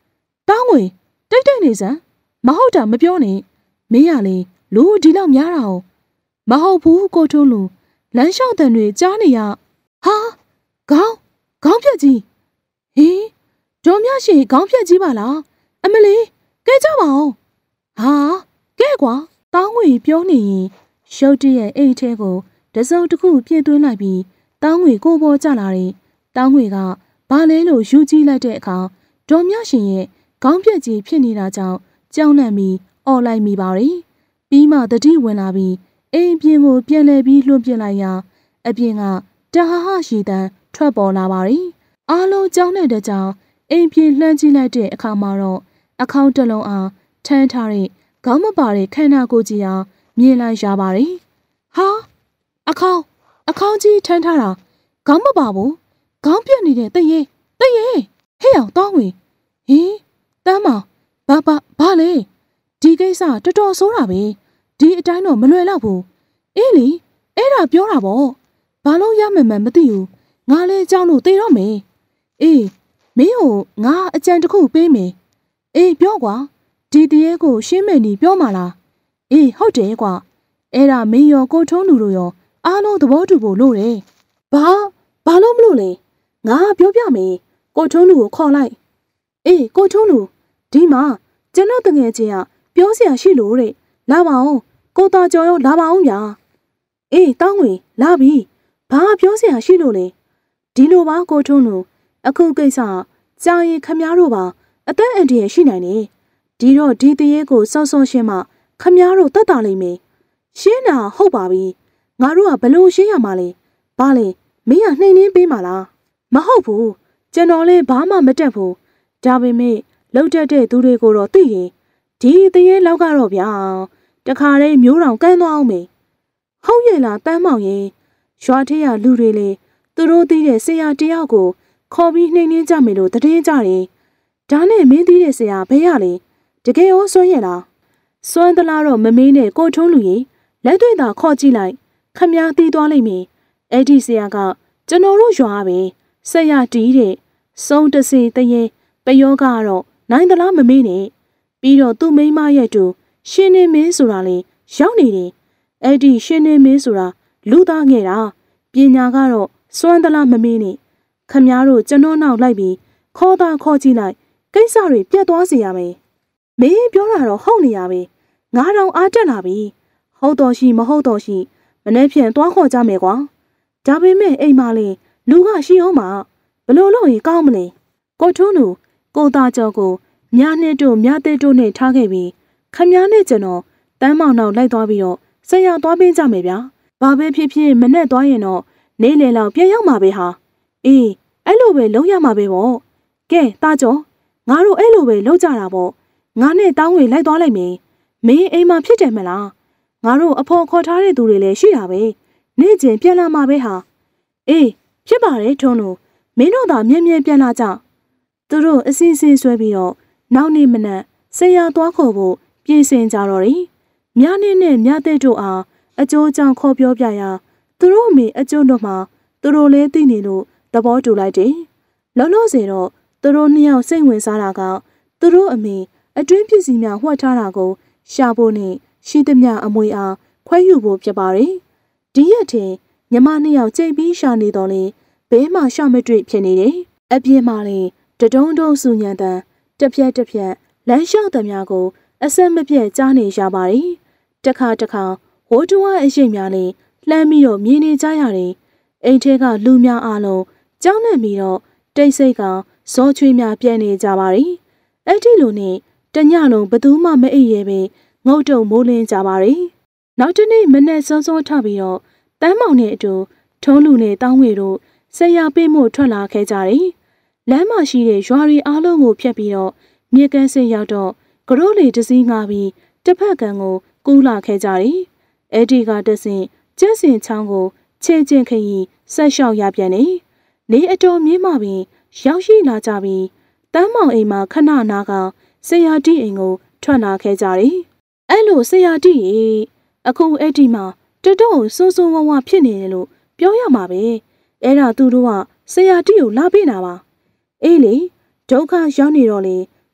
S1: တောင်းငွေတိတ်တိတ်နေစမ်းမဟုတ်တာမပြောနဲ့မင်းရလေလူဒီလောက်များတာ哦မဟုတ်ဘူးကိုထုံးလူလမ်းလျှောက်တန်တွေကြားနေရဟာခေါင်းခေါင်းဖြက်ကြီးဟင်းဒေါ်မြရှင်ခေါင်းဖြက်ကြီးပါလားအမလေးကဲကြပါအောင်ဟာကဲကွာတောင်းငွေပြောနေရင်ရှုပ်တရဲ့အိတ်ထဲကိုတစုံတစ်ခုပြည့်သွင်းလိုက်ပြီးတောင်းငွေကိုပေါ်ကျလာတယ်တောင်းငွေကဘာလဲလို့ယူကြည့်လိုက်တဲ့အခါဒေါ်မြရှင်ရဲ့ခေါင်းပြက်ကြီးဖြစ်နေတာကြောင့်ကြောက်လန့်ပြီးအော်လိုက်မိပါရီပြီးမှတတိဝင်လာပြီးအိမ်ပြင်ကိုပြန်လဲပြီးလွှတ်ပြလိုက်ရာအပြင်ကတဟာဟရှိတန်းထွက်ပေါ်လာပါရီအားလုံးကြောက်တဲ့ကြောင့်အိမ်ပြင်လှမ်းကြည့်လိုက်တဲ့အခါမှာတော့အခေါင်းတစ်လုံးအားထမ်းထားတဲ့ခေါင်းမပါတဲ့ခန္ဓာကိုယ်ကြီးအားမြင်လိုက်ရပါရီဟာအခေါင်းအခေါင်းကြီးထမ်းထားတာခေါင်းမပါဘူးခေါင်းပြက်နေတဲ့တရေတရေဟဲ့အောင်တောင်းဝင်ဟင်တမ်းမောင်ဘာဘာဘာလဲဒီကိစ္စတော်တော်ဆိုးတာပဲဒီအတိုင်းတော့မလွယ်တော့ဘူးအေးလေအဲ့ဒါပြောတာပေါ့ဘာလို့ရမှန်မှန်မသိဘူးငါလဲကြောက်လို့သေတော့မယ်အေးမင်းကိုငါအကြံတစ်ခုပေးမယ်အေးပြောကွာဒီတရေကိုရှင်းမယ်နီပြောမှာလားအေးဟုတ်တယ်ကွာအဲ့ဒါမင်းရောကိုထုံးလူတို့ရောအားလုံးသဘောတူဖို့လို့တယ်ဘာဘာလို့မလို့လဲငါပြောပြမယ်ကိုထုံးလူကိုခေါ်လိုက်အေးကိုထုံးလူဒီမှာကျွန်တော်တငယ်ချင်းကပြောစရာရှိလို့တဲ့လာပါအောင်ကိုသားကျော်ရောလာပါအောင်ဗျာအေးတောင်းဝင်လာပြီဘာပြောစရာရှိလို့လဲဒီလိုပါကိုထုံးလူအခုကိစ္စကြာရင်ခမည်းတော်ပါအသက်အန္တရာယ်ရှိနိုင်တယ်ဒီတော့ဒီတရေကိုစောစောရှင်းမှခမည်းတော်တတ်တာလိမ့်မယ်ရှင်းတာဟုတ်ပါပြီငါတို့ကဘလို့ရှင်းရမှာလဲဘာလဲမင်းကနှိမ်နှင်းပေးမှာလားမဟုတ်ဘူးကျွန်တော်လည်းဘာမှမတက်ဘူးဒါပေမဲ့လောက်တက်တဲ့သူတွေကိုတော့သိရင်ဒီတရေလောက်ကတော့ဗျာတခါတည်းမျိုးတောင်ကန်းသွားအောင်မေဟုတ်ရဲ့လားတမ်းမောင်ရင်ရွာထရလူတွေလေသူတို့သိတဲ့ဆရာတယောက်ကိုခေါ်ပြီးနှိမ်နှင်းကြမယ်လို့တည်င်းကြတယ်ဒါနဲ့မင်းသိတဲ့ဆရာဘယ်ရလဲတကယ်ရောစွန့်ရဲ့လားစွန့်သလားတော့မမေးနဲ့ကိုထုံးလူကြီးလက်တွေ့သာခေါ်ကြည့်လိုက်ခမည်းသိသွားလိမ့်မယ်အဲ့ဒီဆရာကကျွန်တော်တို့ရွာပဲဆက်ရတီးတဲ့စုံတစီတရေပယောကတော့နိုင်သလားမမေးနဲ့ပြီးတော့သူ့မိန်းမရဲ့တူရှင်နေမင်းဆိုတာလေရောက်နေတယ်အဲ့ဒီရှင်နေမင်းဆိုတာလူသားငယ်တာပညာကတော့စွမ်းသလားမမေးနဲ့ခမည်းတော်ကျွန်တော်နောက်လိုက်ပြီးခေါ်တာခေါ်ကြည့်လိုက်ကိစ္စတွေပြတ်သွားစေရမယ်မင်းပြောတာတော့ဟုတ်နေရပဲငါတောင်အားတက်လာပြီဟုတ်တော်ရှိမဟုတ်တော်ရှိမနေ့ဖြန်သွားခေါ်ကြမယ်ကွာဒါပေမဲ့အိမ်မလေးလူကရှိအောင်မဘလို့လို့ရင်ကောင်းမလဲကိုထုံးလူကိုသားကျော်ကိုမြားနဲ့တို့မြားတဲ့တို့နဲ့ထားခဲ့ပြီးခမည်းနဲ့ကျွန်တော်တန်းမောင်နောက်လိုက်သွားပြီးတော့ဆက်ရသွားပေးကြမယ်ဗျာဘာပဲဖြစ်ဖြစ်မနဲ့သွားရင်တော့နေလေလောက်ပြန်ရောက်မှာပဲဟာအေးအဲ့လိုပဲလုံးရမှာပဲပေါ့ကဲသားကျော်ငါတို့အဲ့လိုပဲလုံးကြတာပေါ့ငါနဲ့တောင်းငွေလိုက်သွားလိုက်မယ်မင်းအိမ်မှာဖြစ်တယ်မလားငါတို့အဖော်ခေါ်ထားတဲ့သူတွေလည်းရှိတာပဲနေ့ချင်းပြန်လာမှာပဲဟာအေးဖြစ်ပါတယ်ထုံးလို့မင်းတို့သာမြဲမြဲပြန်လာကြသူတို့အစင်းစင်းဆွဲပြီးတော့နောက်နေ့မနက်ဆရာသွားခေါ်ဖို့ပြင်ဆင်ကြတော့တယ်မြားနဲ့နဲ့မြားတဲ့တို့အားအကျိုးကြောင့်ခေါ်ပြောပြရာသူတို့အမေအကျိုးတို့မှသူတို့လည်းသိနေလို့သဘောတူလိုက်တယ်လောလောဆယ်တော့သူတို့နှစ်ယောက်စိတ်ဝင်စားတာကသူတို့အမေအတွင်းပစ္စည်းများဝှက်ထားတာကိုရှာဖို့နဲ့ရှိသမျှအမွေအားခွဲယူဖို့ဖြစ်ပါတယ်ဒီရက်ထင်ညီမနှစ်ယောက်ကြိတ်ပြီးရှာနေတော့လေဘဲမှရှာမတွေ့ဖြစ်နေတယ်အပြင်းမှလည်းတဒုံဒုံစုညံတန်တစ်ဖြက်တစ်ဖြက်လမ်းလျှောက်သမျှကိုအဆက်မပြတ်ကြားနေရပါတယ်တခါတခါဝိုးတဝအရှိတ်များလည်းလှမ်းပြီးတော့မြင်နေကြရတယ်အိမ်ထဲကလူများအားလုံးကြောက်နေပြီးတော့တိတ်ဆိတ်ကဇောချွေးများပြဲနေကြပါတယ်အဲ့ဒီလိုနဲ့တညလုံးဘသူမှမအိပ်ရဲပဲငုတ်တုံမိုးလင်းကြပါတယ်နောက်တနေ့မနေ့စောစောထပြီးတော့တမ်းမောင်နဲ့အတူထုံးလူနဲ့တောင်းငွေတို့ဆက်ရပေးမှုထွက်လာခဲ့ကြတယ်လမ်းမှာရှိတဲ့ရွာရီအားလုံးကိုဖျက်ပြီးတော့မြေကမ်းစင်ရောက်တော့ကရိုးလေတစည်းငါပြီးတစ်ဖက်ကံကိုကူးလာခဲ့ကြတယ်အဲ့ဒီကတဆင်ကျက်စင်ချောင်းကိုခြေကျင်ခရီးဆက်လျှောက်ရပြန်နေနေအတော်မြင့်မှပင်ရောက်ရှိလာကြပြီးတမ်းမောင်အိမ်မှာခဏနာကဆရာတီအိမ်ကိုထွက်လာခဲ့ကြတယ်အဲ့လိုဆရာတီရေအခုအဲ့ဒီမှာတတော်စိုးစိုးဝါးဝါဖြစ်နေတယ်လို့ပြောရမှာပဲအဲ့ဒါသူတို့ကဆရာတီကိုလာပေးတာပါအေးလေဒုက္ခရောက်နေတော့လေ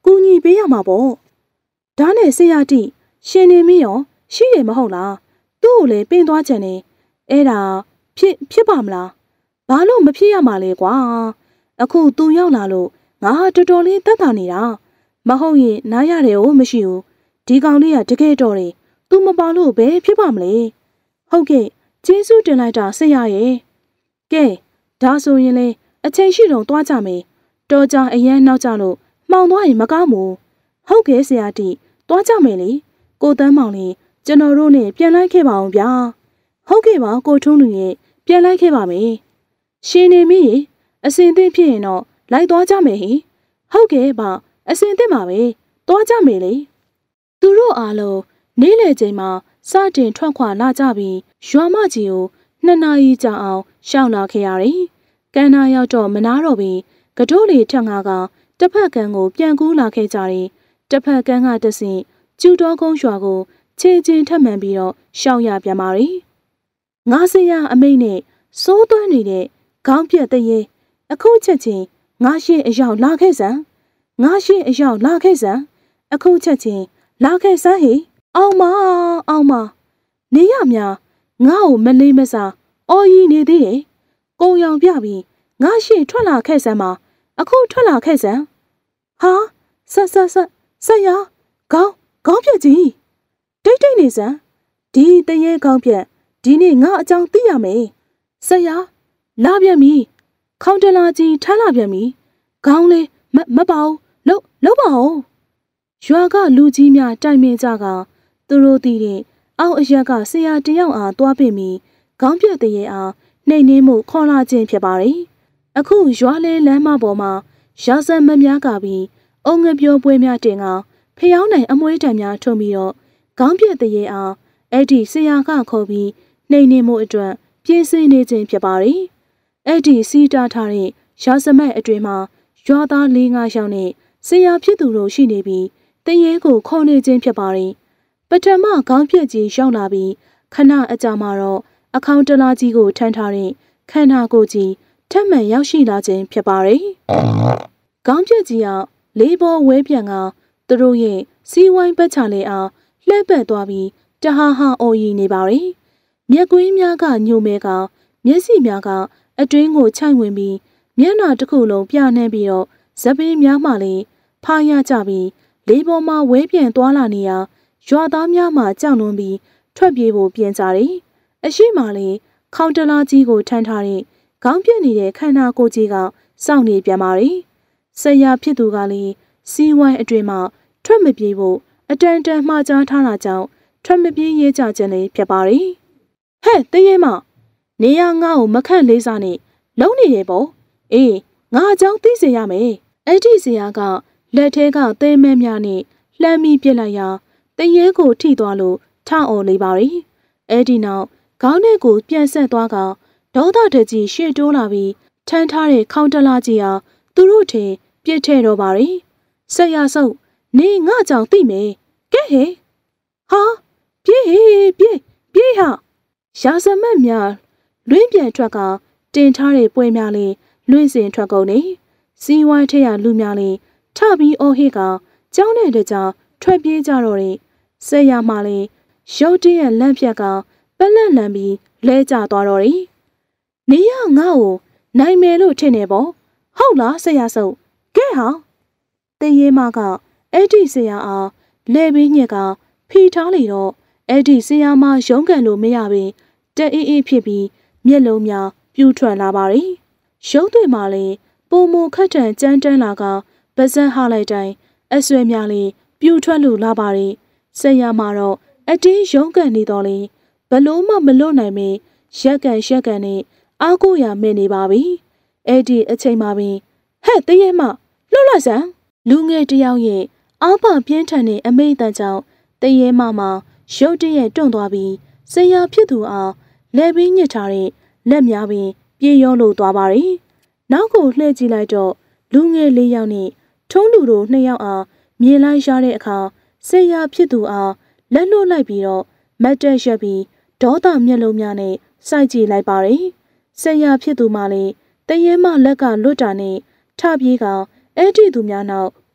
S1: ကူညီပေးရမှာပေါ့ဒါနဲ့ဆရာတိရှင်နေမင်းရောရှိတယ်မဟုတ်လားသူ့ကိုလည်းပင်သွားချင်တယ်အဲ့ဒါဖြစ်ဖြစ်ပါမလားဘာလို့မဖြစ်ရမှာလဲကွာအခုသူရောက်လာလို့ငါဟာတော်တော်လေးတက်တာနေတာမဟုတ်ရင်နားရတယ်哦မရှိဘူးဒီကောင်လေးကတကယ်တော်တယ်သူမပါလို့ဘယ်ဖြစ်ပါမလဲဟုတ်ကဲ့ကျေးဇူးတင်လိုက်တာဆရာရဲ့ကဲဒါဆိုရင်လေအချိန်ရှိတော့သွားကြမယ်တော်ကြအရန်နောက်ကြလို့မှောင်သွားရင်မကောင်းဘူးဟုတ်ကဲ့ဆရာတီသွားကြမယ်လေကိုတန်းမောင်လေးကျွန်တော်တို့နဲ့ပြန်လိုက်ခဲ့ပါအောင်ဗျာဟုတ်ကဲ့ပါကိုထုံးလူရဲ့ပြန်လိုက်ခဲ့ပါမယ်ရှင်နေမီးအစင်သင့်ဖြစ်ရင်တော့လိုက်သွားကြမယ်ဟိဟုတ်ကဲ့ပါအစင်သင့်ပါပဲသွားကြမယ်လေသူတို့အားလုံးနေ့လယ်ချိန်မှာစတင်ထွက်ခွာလာကြပြီးရွာမကြီးကိုနှစ်နာရီကြာအောင်ရှောင်လာခဲ့ရတယ်ကန်းနာရောက်တော့မနာတော့ပြီးကတိုးလီထက်ငါကတစ်ဖက်ကန်းကိုပြန်ကူးလာခဲ့ကြတယ်တစ်ဖက်ကန်းကတဆင့်ကျူတော်ကုန်းရွာကိုခြေချင်းထပ်မှန်ပြီးတော့ရှောင်ရပြန်ပါရီငါးစရအမိတ်နဲ့စိုးသွန်းနေတဲ့ခေါင်းပြက်တရေအခုချက်ချင်းငါရှိအရောက်လာခဲ့စမ်းငါရှိအရောက်လာခဲ့စမ်းအခုချက်ချင်းလာခဲ့စမ်းဟိအောင်မအောင်မနေရမြငါ့ကိုမလေးမစားအော်ကြီးနေသေးတယ်ကုံရောင်ပြပြီးငါရှိထွက်လာခဲ့စမ်းမှာအခုထွက်လာခဲ့စမ်းဟာဆက်ဆက်ဆက်ဆက်ရခေါင်းခေါင်းပြက်ကြီးတိတ်တိတ်နေစမ်းဒီတရေခေါင်းပြက်ဒီနေ့ငါအကြောင်းသိရမယ်ဆက်ရလာပြန်ပြီခေါင်းတလာကြီးထမ်းလာပြန်ပြီခေါင်းလေးမမပါဘူးလှုပ်လှုပ်ပါဦးရွာကလူကြီးများတိုင်ပင်ကြကသူတို့တည်တဲ့အောက်အရက်ကဆရာတယောက်အားတွားပင်ပြီးခေါင်းပြက်တရေအားနှိမ်နှင်းမှုခေါ်လာခြင်းဖြစ်ပါတယ်အခုရွာလဲလမ်းမပေါ်မှာရာဇမများကပြီးအုံငပြောပွဲများတင်ကဖျောင်းနိုင်အမွှေးတံများထုံပြီးတော့ခေါင်းပြက်တရေအားအဲ့ဒီဆရာကခေါ်ပြီးနှိမ်နှင်းမှုအတွက်ပြင်ဆင်နေခြင်းဖြစ်ပါတယ်အဲ့ဒီစီတာထားတဲ့ရာဇမတ်အတွင်မှာရွာသားလေးငါးယောက်နဲ့ဆရာဖြစ်သူတို့ရှိနေပြီးတရေကိုခေါ်နေခြင်းဖြစ်ပါတယ်ပထမခေါင်းပြက်ကြီးရောက်လာပြီးခဏအကြာမှာတော့အခေါင်တလားကြီးကိုထမ်းထားတဲ့ခန္ဓာကိုယ်ကြီးထပ်မံရောက်ရှိလာခြင်းဖြစ်ပါတယ်။ခေါင်းပြက်ကြီးကလေးပေါ်ဝဲပြန်ကသူတို့ရဲ့စီးဝိုင်းပတ်ချလေးအားလှည့်ပတ်သွားပြီးတဟာဟာအော်ရီနေပါတယ်။မျက်ကွင်းများကညိုမဲကမျက်စိများကအတွင်းကိုခြိုက်ဝင်ပြီးမျက်နှာတစ်ခုလုံးပြနှံ့ပြီးတော့ဇပင်းများမှလည်းဖားရကြပြီးလေးပေါ်မှာဝဲပြန်သွားလာနေရာရွာသားများမှကြောက်လွန်ပြီးထွက်ပြေးဖို့ပြင်ကြတယ်။အရှိမလေးခေါင်းတလားကြီးကိုထမ်းထားတဲ့ခေါင်းပြက်နေတဲ့ခန္ဓာကိုယ်ကြီးကစောင့်နေပြန်ပါရီဆရာဖြစ်သူကလည်းစီးဝိုင်းအတွင်မှထွက်မပြေးဖို့အတန်တန်မှားကြားထားတာကြောင့်ထွက်မပြေးရဲကြခြင်းလေးဖြစ်ပါရီဟဲ့တရေမနေရငါ့ကိုမခန့်လေးစားနဲ့လုံးနေတယ်ပေါ့အေးငါအကြောင်းသိစေရမယ်အဲ့ဒီဆရာကလက်ထဲကသဲမဲများနဲ့လှမ်းပြီးပြစ်လိုက်ရာတရေကိုထိသွားလို့ထအောင်လေးပါရီအဲ့ဒီနောက်ခေါင်းထဲကိုပြန်ဆက်သွားကဒေါသတကြီးရှေ့တိုးလာပြီးထမ်းထားတဲ့ခေါင်းတလားကြီးဟာသူတို့ထင်ပြစ်ထဲတော့ပါရီဆက်ရဆုပ်နေငါကြောင့်သိမယ်ကဲဟဲဟာပြေးဟေးပြေးပြေးဟာရာဇမတ်များလွင်းပြန်ထွက်ကတင်ထားတဲ့ပွဲများလေးလွင့်စင်ထွက်ကုန်နေစီးဝိုင်းထရလူများလေးထပြီးအော်ဟစ်ကကြောင်းတဲ့တကြားထွက်ပြေးကြတော့တယ်ဆက်ရမှလေးရုတ်တရက်လန့်ဖြက်ကပက်လက်လန်ပြီးလဲကျသွားတော့တယ်နေရငါ့ကိုနိုင်မယ်လို့ထင်နေပေါ့ဟုတ်လားဆရာဆုပ်ကဲဟာတရေမကအဲ့ဒီဆရာအားလဲပြီးညက်ကဖီထားလေတော့အဲ့ဒီဆရာမရုံးကန်လို့မရပင်တအေးအေးဖြစ်ပြီးမျက်လုံးများပြူထွက်လာပါရီရုံးတွေမှာလေပုံမခတ်တန်ကြမ်းတမ်းလာကပါဇက်ဟလိုက်တိုင်းအဆွဲများလေပြူထွက်လို့လာပါရီဆရာမတော့အတင်းရုံးကန်နေတော့လေဘလို့မှမလွတ်နိုင်မင်းရက်ကန်ရက်ကန်နဲ့အားကိုးရမဲ့နေပါပြီအဲ့ဒီအချိန်မှာပင်ဟဲ့တရေမလွတ်လိုက်စမ်းလူငယ်တယောက်ရဲ့အားပါပြင်းထန်တဲ့အမိန့်တန်ကြောင့်တရေမမှာရုတ်တရက်တွန့်သွားပြီးဆရာဖြစ်သူအားလက်ပြီးညစ်ထားတဲ့လက်များပင်ပြေရောလို့သွားပါရီနောက်ကိုလှည့်ကြည့်လိုက်တော့လူငယ်လေးယောက်နဲ့ထုံးလူတို့နှစ်ယောက်အားမြင်လိုက်ရတဲ့အခါဆရာဖြစ်သူအားလက်လွတ်လိုက်ပြီးတော့မတ်တက်ရက်ပြီးဒေါသမျက်လုံးများနဲ့စိုက်ကြည့်လိုက်ပါရီဆရာဖြစ်သူမှလည်းတရေမလက်ကလွတ်တာနဲ့ထပြေးကအဲ့ဒီသူများနောက်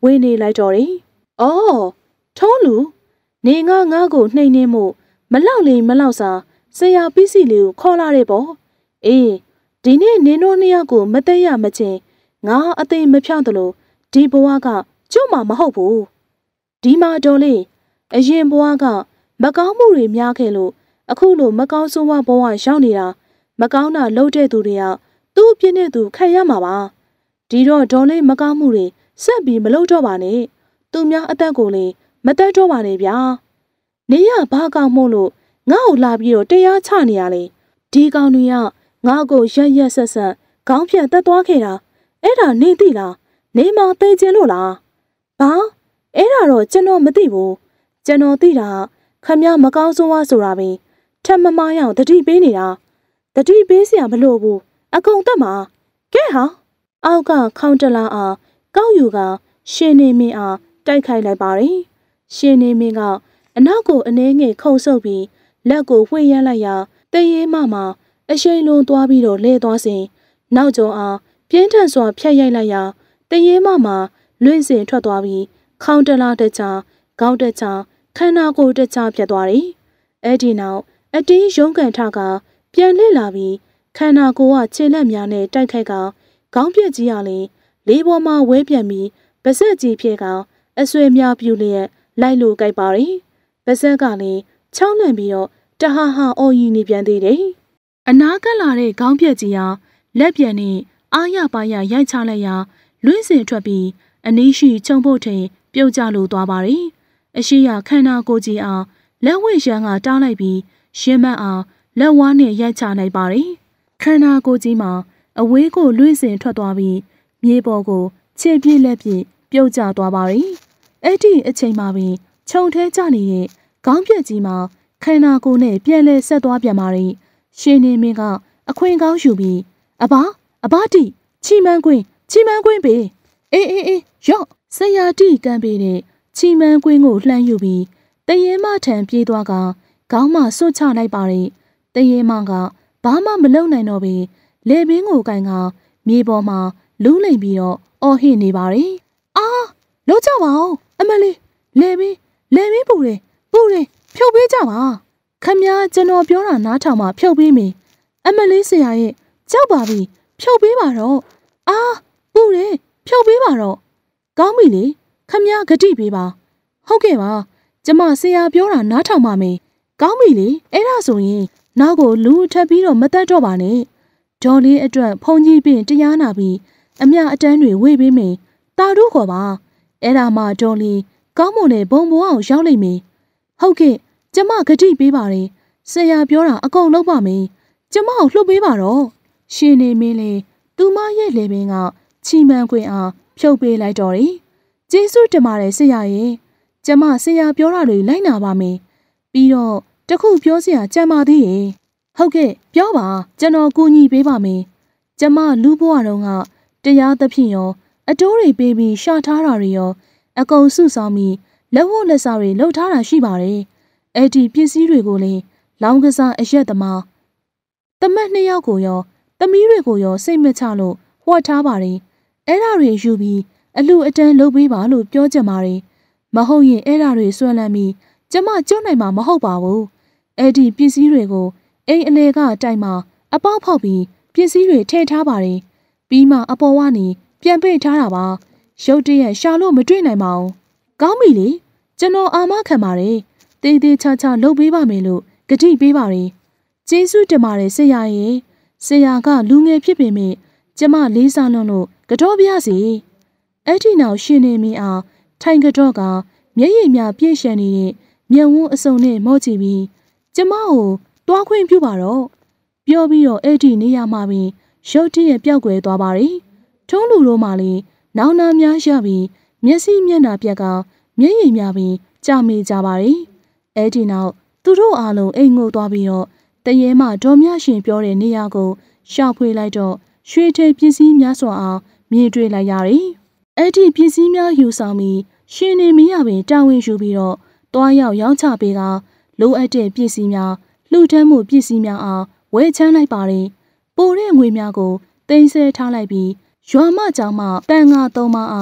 S1: ဝေနေလိုက်တော့တယ်။အော်ထုံးလူနေငါငါ့ကိုနှိမ့်နေမှုမလောက်လေမလောက်စာဆရာပစ္စည်းလေးကိုခေါ်လာတဲ့ပေါ့။အေးဒီနေ့နင်တို့နှစ်ယောက်ကိုမသိရမချင်းငါအသိမဖြောင်းတယ်လို့ဒီဘဝကကျွတ်မှာမဟုတ်ဘူး။ဒီမှာတော်လေးအရင်ဘဝကမကောင်းမှုတွေများခဲ့လို့အခုလိုမကောင်းဆိုးဝါးဘဝရောက်နေတာမကောင်းတာလုပ်တဲ့သူတွေကသူ့အပြစ်နဲ့သူခံရမှာပါဒီတော့ဒေါ်လေးမကောင်းမှုတွေဆက်ပြီးမလုပ်တော့ပါနဲ့သူများအသက်ကိုလည်းမတတ်တော့ပါနဲ့ဗျာနေရဘာကောင်းမို့လို့ငါ့ကိုလာပြီးတော့တရားချနေရလေဒီကောင်တွေကငါ့ကိုရက်ရက်ဆက်ဆက်ခေါင်းဖြတ်တက်သွားခဲ့တာအဲ့ဒါနေသိလားနေမသိခြင်းလို့လားဘာအဲ့ဒါတော့ကျွန်တော်မသိဘူးကျွန်တော်သိတာခမမကောင်းဆိုးဝါးဆိုတာပဲထပ်မမရအောင်တတိပေးနေတာတတိပေးစရာမလိုဘူးအကုန်တက်မှာကဲဟာအောက်ကခေါင်းတလားအားကောက်ယူကရှင်နေမင်းအားတိုက်ခိုက်လိုက်ပါတယ်ရှင်နေမင်းကအနောက်ကိုအနှဲငယ်ခုန်ဆုပ်ပြီးလက်ကိုဝှေ့ရမ်းလိုက်ရာတရေမမအရှိန်လုံးသွားပြီးတော့လဲသွားစဉ်နောက်ကျောအားပြင်းထန်စွာဖျက်ရိုက်လိုက်ရာတရေမမလွင့်စင်ထွက်သွားပြီးခေါင်းတလားတချာခေါင်းတချာခန္ဓာကိုယ်တချာဖြတ်သွားတယ်အဲ့ဒီနောက်အတင်းရုံးကန်ထကပြန်လှည့်လာပြီးခန္ဓာကိုယ်ကခြေလက်များနဲ့တိုက်ခိုက်ကခေါင်းပြက်ကြီးရလေလေးပေါ်မှာဝဲပြန်ပြီးပါဆက်ကြီးဖြစ်ကအဆွေများပြူလျက်လိုက်လို့ကြိုက်ပါရီပါဆက်ကလည်းချောင်းလန့်ပြီးတော့တဟာဟာအော်ကြီးနေပြန်သေးတယ်အနာကလာတဲ့ခေါင်းပြက်ကြီးဟာလက်ပြန်နဲ့အာရပါရရိုက်ချလိုက်ရာလွင့်စင်ထွက်ပြီးအနီးရှိချုံဖို့ထိန်ပြုတ်ကျလို့သွားပါရီအရှိရခန္ဓာကိုယ်ကြီးအားလက်ဝဲရန်ကတားလိုက်ပြီးရှင်းမအောင်လက်ဝါးနဲ့ရိုက်ချလိုက်ပါရီခန္ဓာကိုယ်ကြီးမှာအဝေးကိုလွင့်စင်ထွက်သွားပြီးမြေပေါ်ကိုခြေပြည့်လက်ပြည့်ပြုတ်ကျသွားပါရီအဲ့ဒီအချိန်မှာပင်ခြုံထဲကျနေတဲ့ခေါင်းပြက်ကြီးမှာခန္ဓာကိုယ်နဲ့ပြန်လဲဆက်သွားပြန်ပါရီရှင်နေမင်းကအခွင့်ကောင်းယူပြီးအဘအဘတိချီမန်းကွင်းချီမန်းကွင်းပေအေးအေးအေးရော့ဆရာတိကံပေနဲ့ချီမန်းကွင်းကိုလှမ်းယူပြီးတရေမထံပြေးသွားကခေါင်းမဆွတ်ချလိုက်ပါရီတရေမကဘာမှမလုပ်နိုင်တော့ပေလေပင်ကိုကန်ကမြေပေါ်မှာလူးလိမ်ပြီးတော့အော်ဟစ်နေပါရီအာလို့ကြပါဦးအမလေးလေပင်လေပင်ပူတယ်ပူတယ်ဖြုတ်ပေးကြပါခမည်းကျွန်တော်ပြောတာနားထောင်မှဖြုတ်ပေးမယ်အမလေးဆရာရဲ့ကြောက်ပါပြီဖြုတ်ပေးပါတော့အာပူတယ်ဖြုတ်ပေးပါတော့ကောင်းပြီလေခမည်းဂတိပေးပါဟုတ်ကဲ့ပါကျမဆရာပြောတာနားထောင်ပါမယ်ကောင်းပြီလေအဲ့ဒါဆိုရင်နောက်ကိုလူထပ်ပြီးတော့မတတ်တော့ပါနဲ့ဒေါ်လေးအတွက်ဖုန်ကြီးပင်တရားနာပြီးအမြအတန်းတွေဝေပေးမယ်တာတို့ခေါ်ပါအဲ့ဒါမှဒေါ်လေးကောင်းမွန်တဲ့ဘုံဘဝအောင်ရောက်လိမ့်မယ်ဟုတ်ကဲ့ကျမဂတိပေးပါတယ်ဆရာပြောတာအကုန်လုပ်ပါမယ်ကျမကိုလှုပ်ပေးပါတော့ရှင်နေမင်းလေသူမရဲ့လေပင်ကချီမန်းခွင်အားဖြုတ်ပေးလိုက်တော့တယ်ကျေးဇူးတင်ပါတယ်ဆရာရဲ့ကျမဆရာပြောတာတွေလိုက်နာပါမယ်ပြီးတော့တခုပြောစရာကြံပါသေးရဲ့ဟုတ်ကဲ့ပြောပါကျွန်တော်ကူညီပေးပါမယ်ကျမလူဘဝတုန်းကတရားသဖြင့်ရောအတိုးတွေပေးပြီးရှာထားတာတွေရောအကုန်စုဆောင်ပြီးလက်ဝတ်လက်စားတွေလှုပ်ထားတာရှိပါတယ်အဲ့ဒီပစ္စည်းတွေကိုလည်းလောင်းကစားအရက်သမားတမက်နှစ်ယောက်ကိုရောသမီးတွေကိုရောစိတ်မချလို့ဟော့ထားပါတယ်အဲ့ဒါတွေယူပြီးအလှအတန်းလုပ်ပေးပါလို့ပြောကြပါတယ်မဟုတ်ရင်အဲ့ဒါတွေဆွဲလန်းပြီးကျမကျွတ်နိုင်မှာမဟုတ်ပါဘူးအဲ့ဒီပစ္စည်းတွေကိုအိမ်အလေကတိုင်မှာအပေါက်ဖောက်ပြီးပစ္စည်းတွေထည့်ထားပါတယ်ပြီးမှအပေါ်ကနေပြန်ပိတ်ထားတာပါရုတ်တရက်ရှာလို့မတွေ့နိုင်ပါဘူးကောင်းပြီလေကျွန်တော်အာမခံပါတယ်တေးသေးချာချာလုပ်ပေးပါမယ်လို့ဂတိပေးပါတယ်ကျေးဇူးတင်ပါတယ်ဆရာရဲ့ဆရာကလူငယ်ဖြစ်ပေမဲ့ကျမလေးစားလွန်းလို့ကတော့ပြစီအဲ့ဒီနောက်ရှင်နေမင်းအားထိုင်ကတော့ကမျက်ရည်များပြည့်ရှံနေတဲ့မျက်ဝန်းအစုံနဲ့မော့ချပြီးကျမကိုတွားခွင့်ပြုပါတော့ပြောပြီးတော့အဲ့ဒီနေရာမှာပင်ရုတ်တရက်ပျောက်ကွယ်သွားပါရီထုံးလူတို့မှလည်းနောင်နာများရပြီးမျက်စိမျက်နှာပြက်ကမျက်ရည်များပင်ကြာမေကြပါရီအဲ့ဒီနောက်သူတို့အားလုံးအိမ်ငိုသွားပြီးတော့တရေမှဒေါ်မြရှင်ပြောတဲ့နေရာကိုရှာဖွေလိုက်တော့ရွှေထေပစ္စည်းများစွာအားမြင်တွေ့လိုက်ရရီအဲ့ဒီပစ္စည်းများယူဆောင်ပြီးရှင်နေမရပင်တာဝန်ယူပြီးတော့တွားရောက်ရောင်းချပေးကလိုအပ်တဲ့ပစ္စည်းများလှူဒန်းမှုပစ္စည်းများအားဝယ်ချမ်းလိုက်ပါတယ်ပိုတဲ့ငွေများကိုတင်ဆဲထားလိုက်ပြီးရွာမကြောင်မှပန်ငါသုံးပါးအား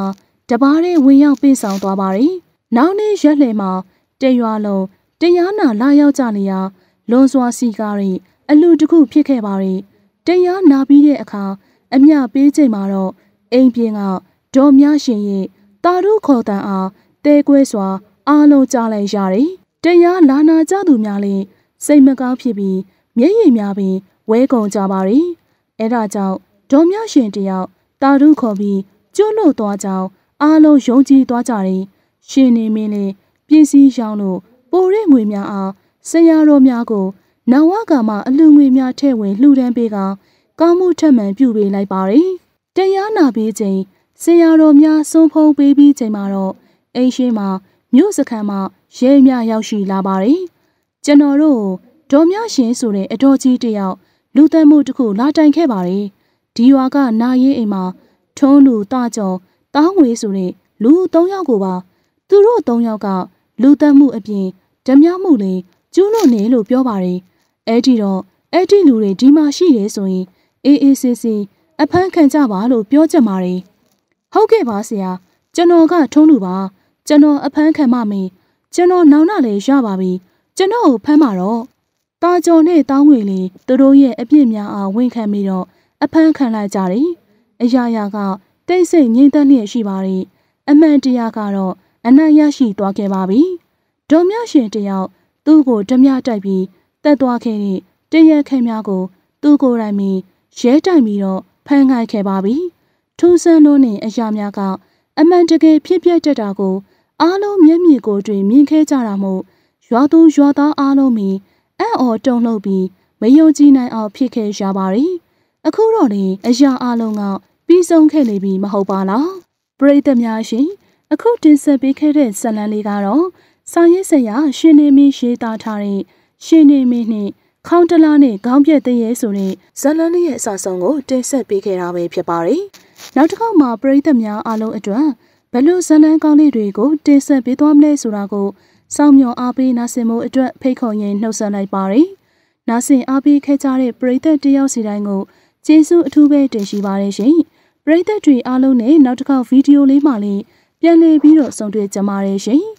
S1: တပါးတဲ့ဝင်ရောက်ပြေးဆောင်သွားပါတယ်။နောက်နေ့ရက်လည်မှာတရွာလုံးတရားနာလာရောက်ကြလျာလွန်စွာစီကားရီအလူတစ်ခုဖြစ်ခဲ့ပါတယ်။တရားနာပြီးတဲ့အခါအမျှပေးချိန်မှာတော့အိမ်ပြင်ကဒေါ်မြရှင်ရဲ့တာရုခေါ်တန်အားတဲကွဲစွာအားလုံးကြားလိုက်ရတယ်။တရားလာနာကြသူများလည်းစိတ်မကောင်းဖြစ်ပြီးမျက်ရည်များပင်ဝဲကုန်ကြပါရီ။အဲဒါကြောင့်ဒေါ်မြရှင်တယောက်တာရုခေါ်ပြီးကျွတ်လို့သွားကြောင်းအားလုံးယုံကြည်သွားကြတယ်။ရှင်နေမင်းလည်းပြည့်စည်ရောင်းလို့ပိုရဲငွေများအားဆရာတော်များကိုနဝကမှာအလူငွေများထည့်ဝင်လှူဒန်းပေးကကောင်းမှုထက်မှန်ပြုပေးလိုက်ပါတယ်။တရားနာပြီးချိန်ဆရာတော်များဆုံးဖုံးပေးပြီးချိန်မှာတော့အိမ်ရှိမှာမြို့စခန်းမှာရဲများရောက်ရှိလာပါတယ်။ကျွန်တော်တို့ဒေါ်မြရှင်ဆိုတဲ့အတော်ကြီးတယောက်လူသက်မှုတစ်ခုလာတိုင်ခဲ့ပါတယ်။ဒီရွာကနာရေးအိမ်မှာထုံးလူတာကြော်တောင်းငွေဆိုတဲ့လူသုံးယောက်ကိုပါသူတို့သုံးယောက်ကလူသက်မှုအပြင်ဓမြမှုလေးကျူးလွန်နေလို့ပြောပါတယ်။အဲ့ဒီတော့အဲ့ဒီလူတွေဒီမှာရှိတယ်ဆိုရင်အေးအေးဆေးဆေးအဖမ်းခံကြပါလို့ပြောကြမှာတယ်။ဟုတ်ကဲ့ပါဆရာကျွန်တော်ကထုံးလူပါကျွန်တော်အဖမ်းခံမှမင်းကျွန်တော်နောင်နာလေးရပါပြီကျွန်တော်ကိုဖမ်းမှာတော့တာကြော်နဲ့တောင်းငွေလေးသူတို့ရဲ့အပြစ်များအားဝန်ခံပြီးတော့အဖမ်းခံလိုက်ကြတယ်။အရာရာကတိတ်ဆိတ်ငြိမ်သက်လျက်ရှိပါတယ်။အမှန်တရားကတော့အနိုင်ရရှိသွားခဲ့ပါပြီ။ဒေါ်မြရှင်တယောက်သူ့ကိုဓမြတိုက်ပြီးတက်သွားခဲ့တဲ့တရက်ခဲများကိုသူ့ကိုယ်တိုင်မီရဲတိုင်ပြီးတော့ဖမ်းခိုင်းခဲ့ပါပြီ။ထူးဆန်းလို့နဲ့အရာများကအမှန်တကယ်ဖြစ်ပျက်တတ်တာကိုအားလုံးမျက်မြင်ကိုယ်တွေ့မြင်ခဲ့ကြတာမို့ရွာသူရွာသားအားလုံးမီအံ့ဩတုန်လှုပ်ပြီးမယုံကြည်နိုင်အောင်ဖြစ်ခဲ့ရပါရီ။အခုတော့လေအရာအားလုံးကပြီးဆုံးခဲ့နေပြီမဟုတ်ပါလား။ပရိသတ်များရှင်အခုတင်ဆက်ပေးခဲ့တဲ့ဇာတ်လမ်းလေးကတော့စာရေးဆရာရှင်နေမင်းရေးသားထားတဲ့ရှင်နေမင်းနှင့်ခေါင်းတလားနဲ့ခေါင်းပြက်တရေဆိုတဲ့ဇာတ်လမ်းလေးရဲ့အစဆုံးကိုတင်ဆက်ပေးခဲ့တာပဲဖြစ်ပါတယ်။နောက်တစ်ခေါက်မှာပရိသတ်များအားလုံးအတွက်ဘယ်လိုဇာတ်လမ်းကောင်းလေးတွေကိုတင်ဆက်ပေးသွားမလဲဆိုတာကိုစောင့်မျှော်အားပေးနာဆင်မှုအတွက်ဖိတ်ခေါ်ရင်းနှုတ်ဆက်လိုက်ပါတယ်။နာဆင်အားပေးခဲ့ကြတဲ့ပရိသတ်တယောက်စီတိုင်းကိုကျေးဇူးအထူးပဲတင်ရှိပါတယ်ရှင်။ပရိသတ်တွေအားလုံးနဲ့နောက်တစ်ခေါက်ဗီဒီယိုလေးမှလည်းပြန်လည်ပြီးတော့ဆုံတွေ့ကြပါရစေရှင်။